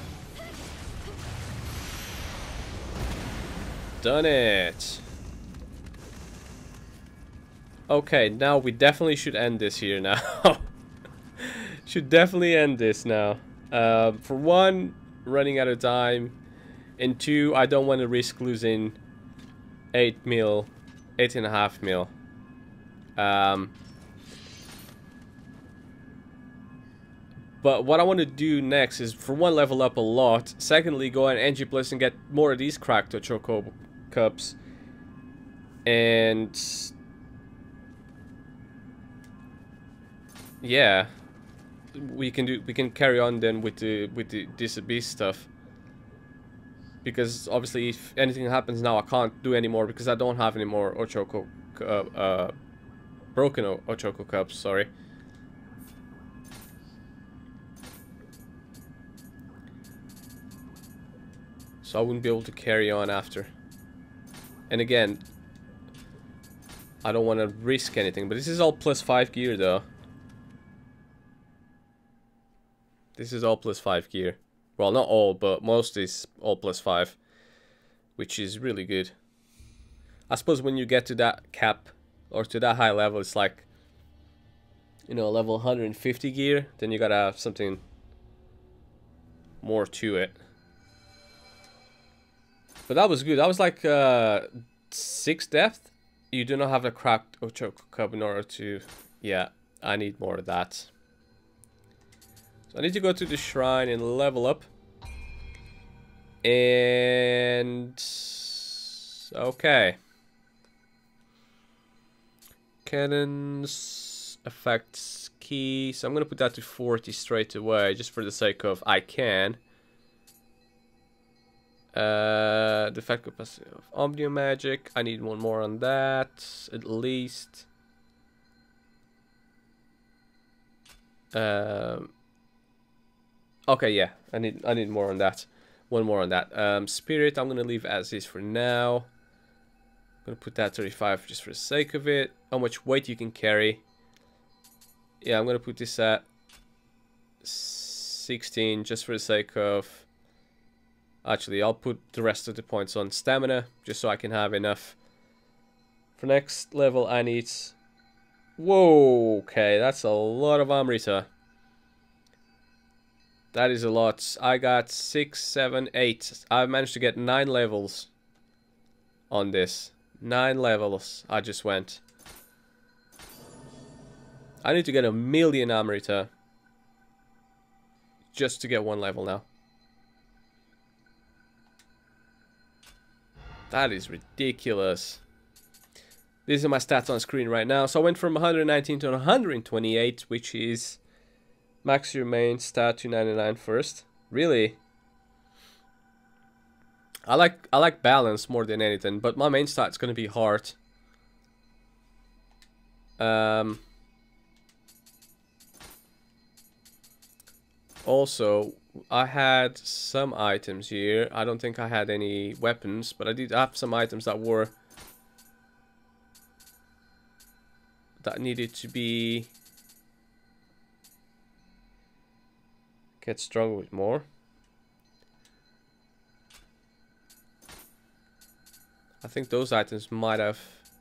Done it. Okay, now we definitely should end this here now. Should definitely end this now. For one, running out of time. And two, I don't want to risk losing 8.5 mil. But what I want to do next is, for one, level up a lot. Secondly, go on NG Plus and get more of these cracked Ochoko cups. And yeah, we can carry on then with this beast stuff. Because obviously, if anything happens now, I can't do anymore because I don't have any more Ochoko, broken Ochoko cups. Sorry. So I wouldn't be able to carry on after. And again, I don't want to risk anything. But this is all +5 gear, though. This is all +5 gear. Well, not all, but most is all +5, which is really good. I suppose when you get to that cap, or to that high level, it's like, you know, level 150 gear, then you gotta have something more to it. But that was good. That was like 6 depth. You do not have a cracked Ochoko cup in order to... Yeah, I need more of that. I need to go to the shrine and level up. And okay. Cannons, effects, key. So I'm gonna put that to 40 straight away, just for the sake of I can. The effect capacity of Omnium Magic. I need one more on that, at least. Okay, yeah, I need more on that. One more on that. Spirit, I'm gonna leave as is for now. I'm gonna put that 35 just for the sake of it. How much weight you can carry? Yeah, I'm gonna put this at 16 just for the sake of... Actually, I'll put the rest of the points on stamina just so I can have enough. For next level, I need Whoa, okay, that's a lot of Amrita. That is a lot. I got 6, 7, 8. I've managed to get 9 levels on this. 9 levels I just went. I need to get 1,000,000 Amrita just to get 1 level now. That is ridiculous. These are my stats on screen right now. So I went from 119 to 128, which is max your main stat 299 first. Really? I like balance more than anything, but my main stat's gonna be heart. Also, I had some items here. I don't think I had any weapons, but I did have some items that needed to be get stronger with more. I think those items might have.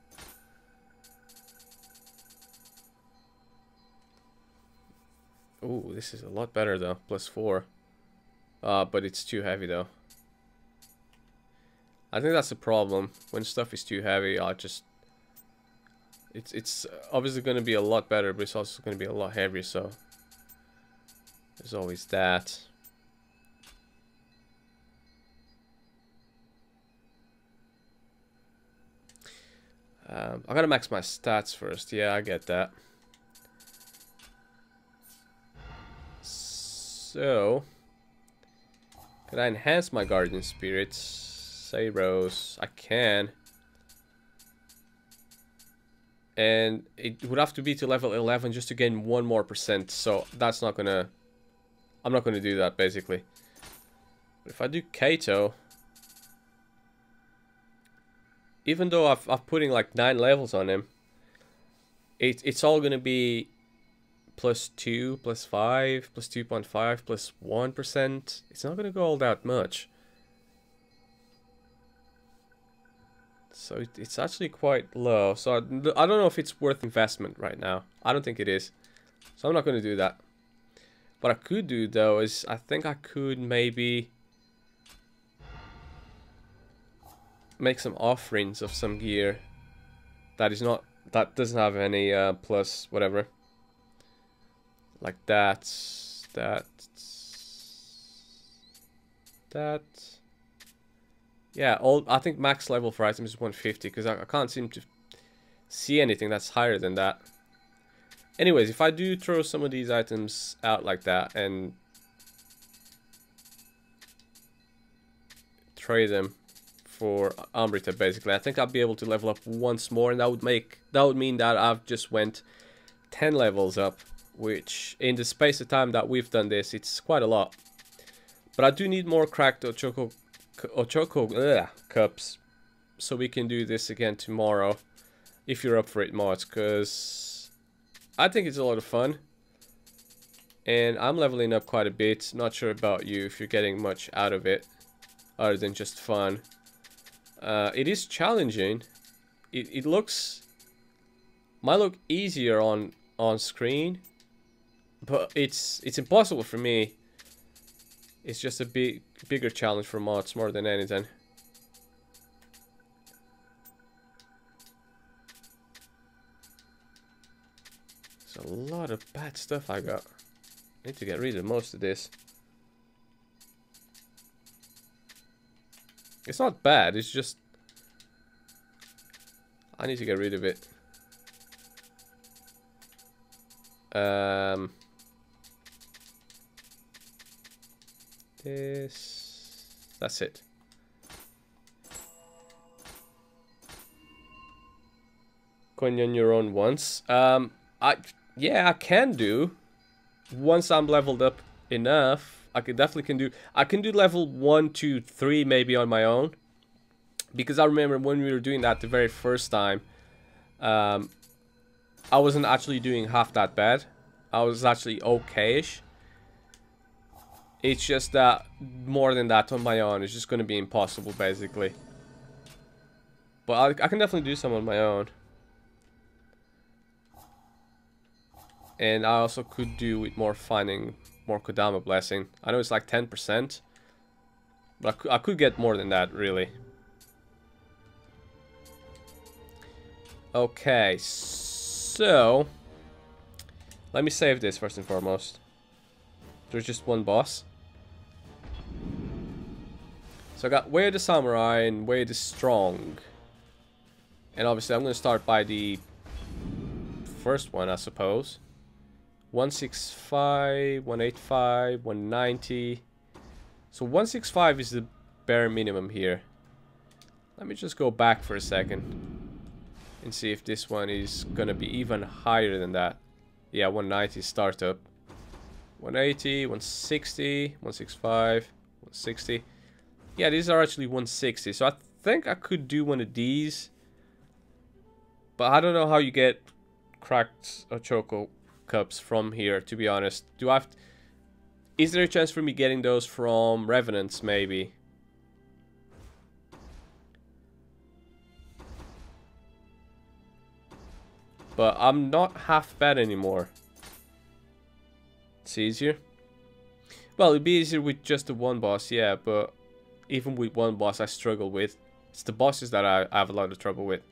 Ooh, this is a lot better though. +4. But it's too heavy though. I think that's the problem. When stuff is too heavy, I'll just. It's obviously going to be a lot better, but it's also going to be a lot heavier. So there's always that. I gotta max my stats first. Yeah, I get that. So, can I enhance my guardian spirits? Say Rose. I can. And it would have to be to level 11 just to gain 1 more %. So that's not gonna. I'm not gonna do that basically. But if I do Kato, even though I've putting like 9 levels on him, it's all gonna be +2, +5, +2.5, +1%. It's not gonna go all that much. So it's actually quite low. So I don't know if it's worth investment right now. I don't think it is. So I'm not gonna do that. What I could do though is I think I could maybe make some offerings of some gear that doesn't have any plus whatever. Like that. Yeah, I think max level for items is 150 because I can't seem to see anything that's higher than that. Anyways, if I do throw some of these items out like that and trade them for Amrita basically, I think I'll be able to level up once more, and that would mean that I've just went 10 levels up, which in the space of time that we've done this, it's quite a lot. But I do need more cracked Ochoko cups, so we can do this again tomorrow if you're up for it, mods, because I think it's a lot of fun and I'm leveling up quite a bit. Not sure about you, if you're getting much out of it other than just fun. It is challenging. It might look easier on screen, but it's impossible for me. It's just a bigger challenge for mods more than anything. There's a lot of bad stuff I got. I need to get rid of most of this. It's not bad, it's just I need to get rid of it. That's it. Coin on your own once. Yeah, I can do. Once I'm leveled up enough, I can do level 1, 2, 3 maybe on my own. Because I remember when we were doing that the very first time, I wasn't actually doing half that bad. I was actually okay-ish. It's just that more than that on my own is just going to be impossible, basically. But I can definitely do some on my own. And I also could do with more finding more Kodama Blessing. I know it's like 10%. But I could get more than that, really. Okay, so... let me save this first and foremost. There's just one boss. So I got Way of the Samurai and Way of the Strong. And obviously I'm going to start by the first one, I suppose. 165, 185, 190. So 165 is the bare minimum here. Let me just go back for a second. And see if this one is going to be even higher than that. Yeah, 190 startup. 180, 160, 165, 160. Yeah, these are actually 160. So I think I could do one of these. But I don't know how you get cracked Choco Cups from here, to be honest. Do I have to, is there a chance for me getting those from Revenants, maybe? But I'm not half bad anymore. It's easier. Well, it'd be easier with just the one boss, yeah, but even with one boss I struggle with. It's the bosses that I have a lot of trouble with.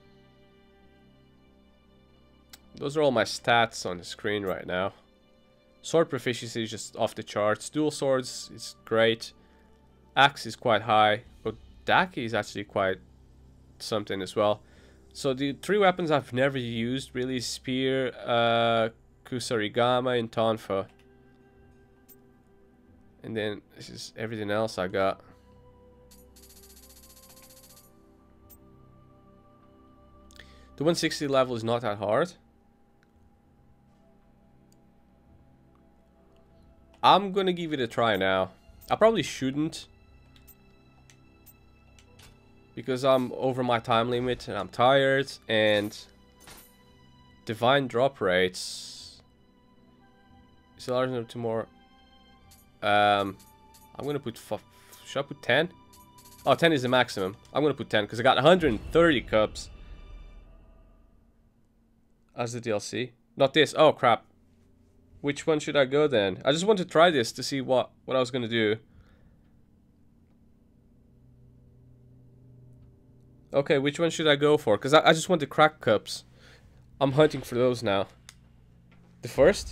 Those are all my stats on the screen right now. Sword proficiency is just off the charts. Dual swords is great. Axe is quite high. But Daki is actually quite something as well. So the three weapons I've never used really: Spear, Kusarigama, and Tonfa. And then this is everything else I got. The 160 level is not that hard. I'm gonna give it a try now. I probably shouldn't, because I'm over my time limit and I'm tired, and divine drop rates is large enough to more. I'm gonna put should I put 10? Oh, 10 is the maximum. I'm gonna put 10 because I got 130 cups as the DLC. Not this. Oh crap. Which one should I go then? I just want to try this to see what I was gonna do. Okay, which one should I go for? Because I just want the crack cups. I'm hunting for those now. The first?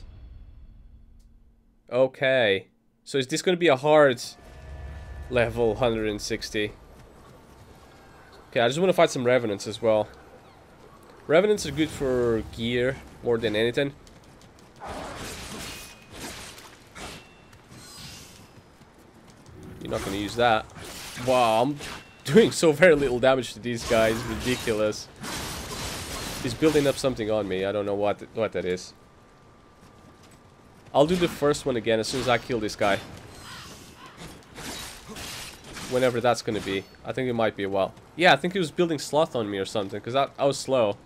Okay. So is this going to be a hard level 160? Okay, I just want to fight some Revenants as well. Revenants are good for gear more than anything. You're not going to use that. Wow, I'm doing so very little damage to these guys. Ridiculous. He's building up something on me. I don't know what that is. I'll do the first one again as soon as I kill this guy. Whenever that's gonna be. I think it might be a while. Yeah, I think he was building sloth on me or something, because I was slow.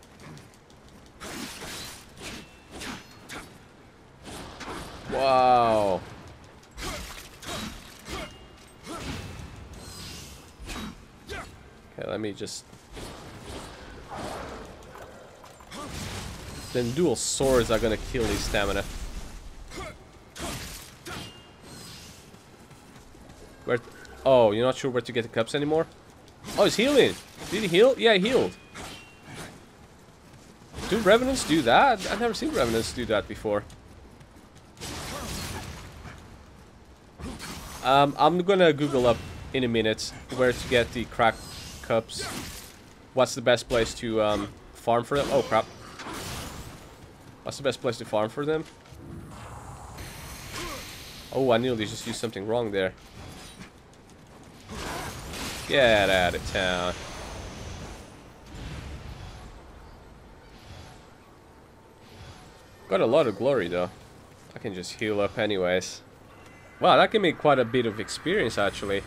Wow. Okay, let me just... Then dual swords are gonna kill his stamina. Where... Oh, you're not sure where to get the cups anymore? Oh, he's healing! Did he heal? Yeah, he healed. Do Revenants do that? I've never seen Revenants do that before. I'm gonna Google up in a minute where to get the crack cups. What's the best place to farm for them? Oh crap. What's the best place to farm for them? Oh, I nearly just used something wrong there. Get out of town. Got a lot of glory though. I can just heal up anyways. Wow, that can make quite a bit of experience actually.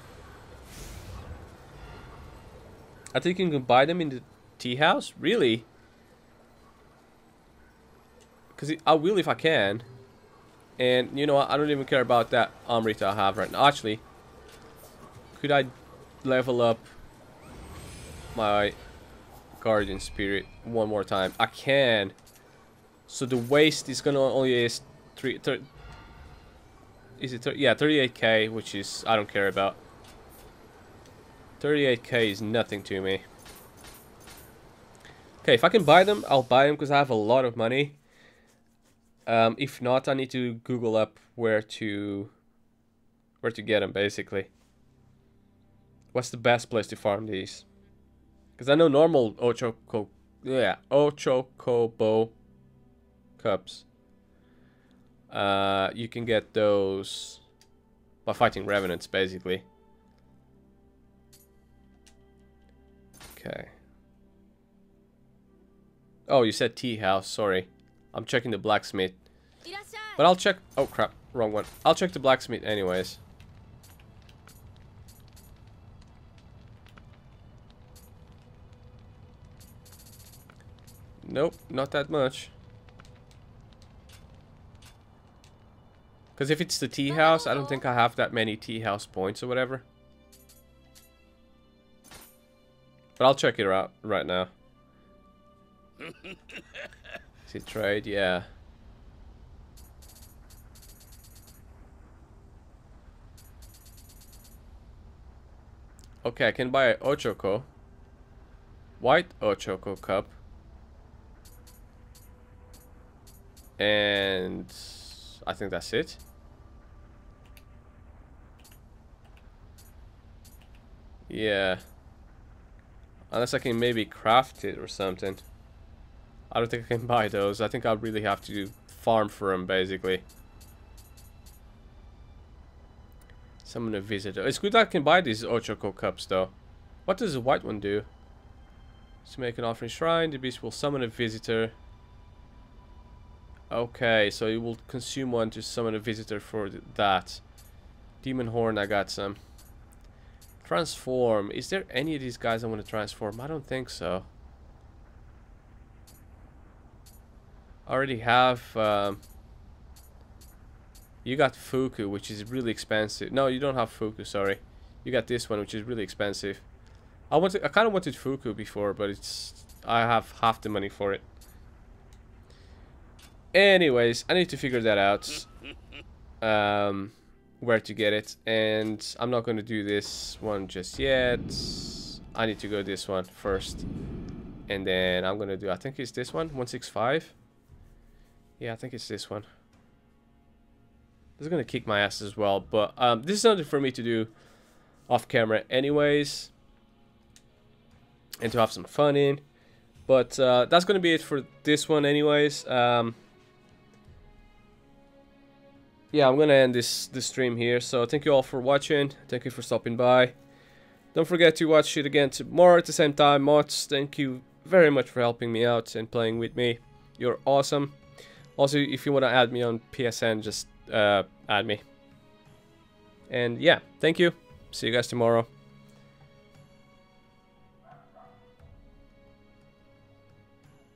I think you can buy them in the tea house? Really? Because I will if I can. And you know what? I don't even care about that Amrita I have right now. Actually, could I level up my Guardian Spirit one more time? I can. So the waste is gonna only is 38k, which is I don't care about. 38k is nothing to me. Okay, if I can buy them, I'll buy them because I have a lot of money. If not, I need to Google up where to get them, basically. What's the best place to farm these? Because I know normal Ochokobo cups. You can get those by fighting revenants, basically. Okay. Oh, you said tea house. Sorry, I'm checking the blacksmith. But I'll check. Oh crap, wrong one. I'll check the blacksmith anyways. Nope, not that much. Because if it's the tea house, I don't think I have that many tea house points or whatever. But I'll check it out right now. Is it trade? Yeah. Okay, I can buy an Ochoko. White Ochoko cup. And I think that's it. Yeah. Unless I can maybe craft it or something. I don't think I can buy those. I think I'll really have to farm for them, basically. Summon a visitor. It's good that I can buy these Ochoko cups, though. What does the white one do? To make an offering shrine, the beast will summon a visitor. Okay, so you will consume one to summon a visitor for that. Demon Horn, I got some. Transform. Is there any of these guys I want to transform? I don't think so. I already have... you got Fuku, which is really expensive. No, you don't have Fuku, sorry. You got this one, which is really expensive. I kind of wanted Fuku before, but I have half the money for it. Anyways, I need to figure that out. Where to get it. And I'm not going to do this one just yet. I need to go this one first. And then I'm going to do, I think it's this one, 165. Yeah, I think it's this one. This is going to kick my ass as well. But this is something for me to do off camera anyways. And to have some fun in. But that's going to be it for this one anyways. Yeah, I'm gonna end this stream here. So thank you all for watching. Thank you for stopping by. Don't forget to watch it again tomorrow at the same time. Mods, thank you very much for helping me out and playing with me. You're awesome. Also, if you want to add me on PSN, just add me. And yeah, thank you. See you guys tomorrow.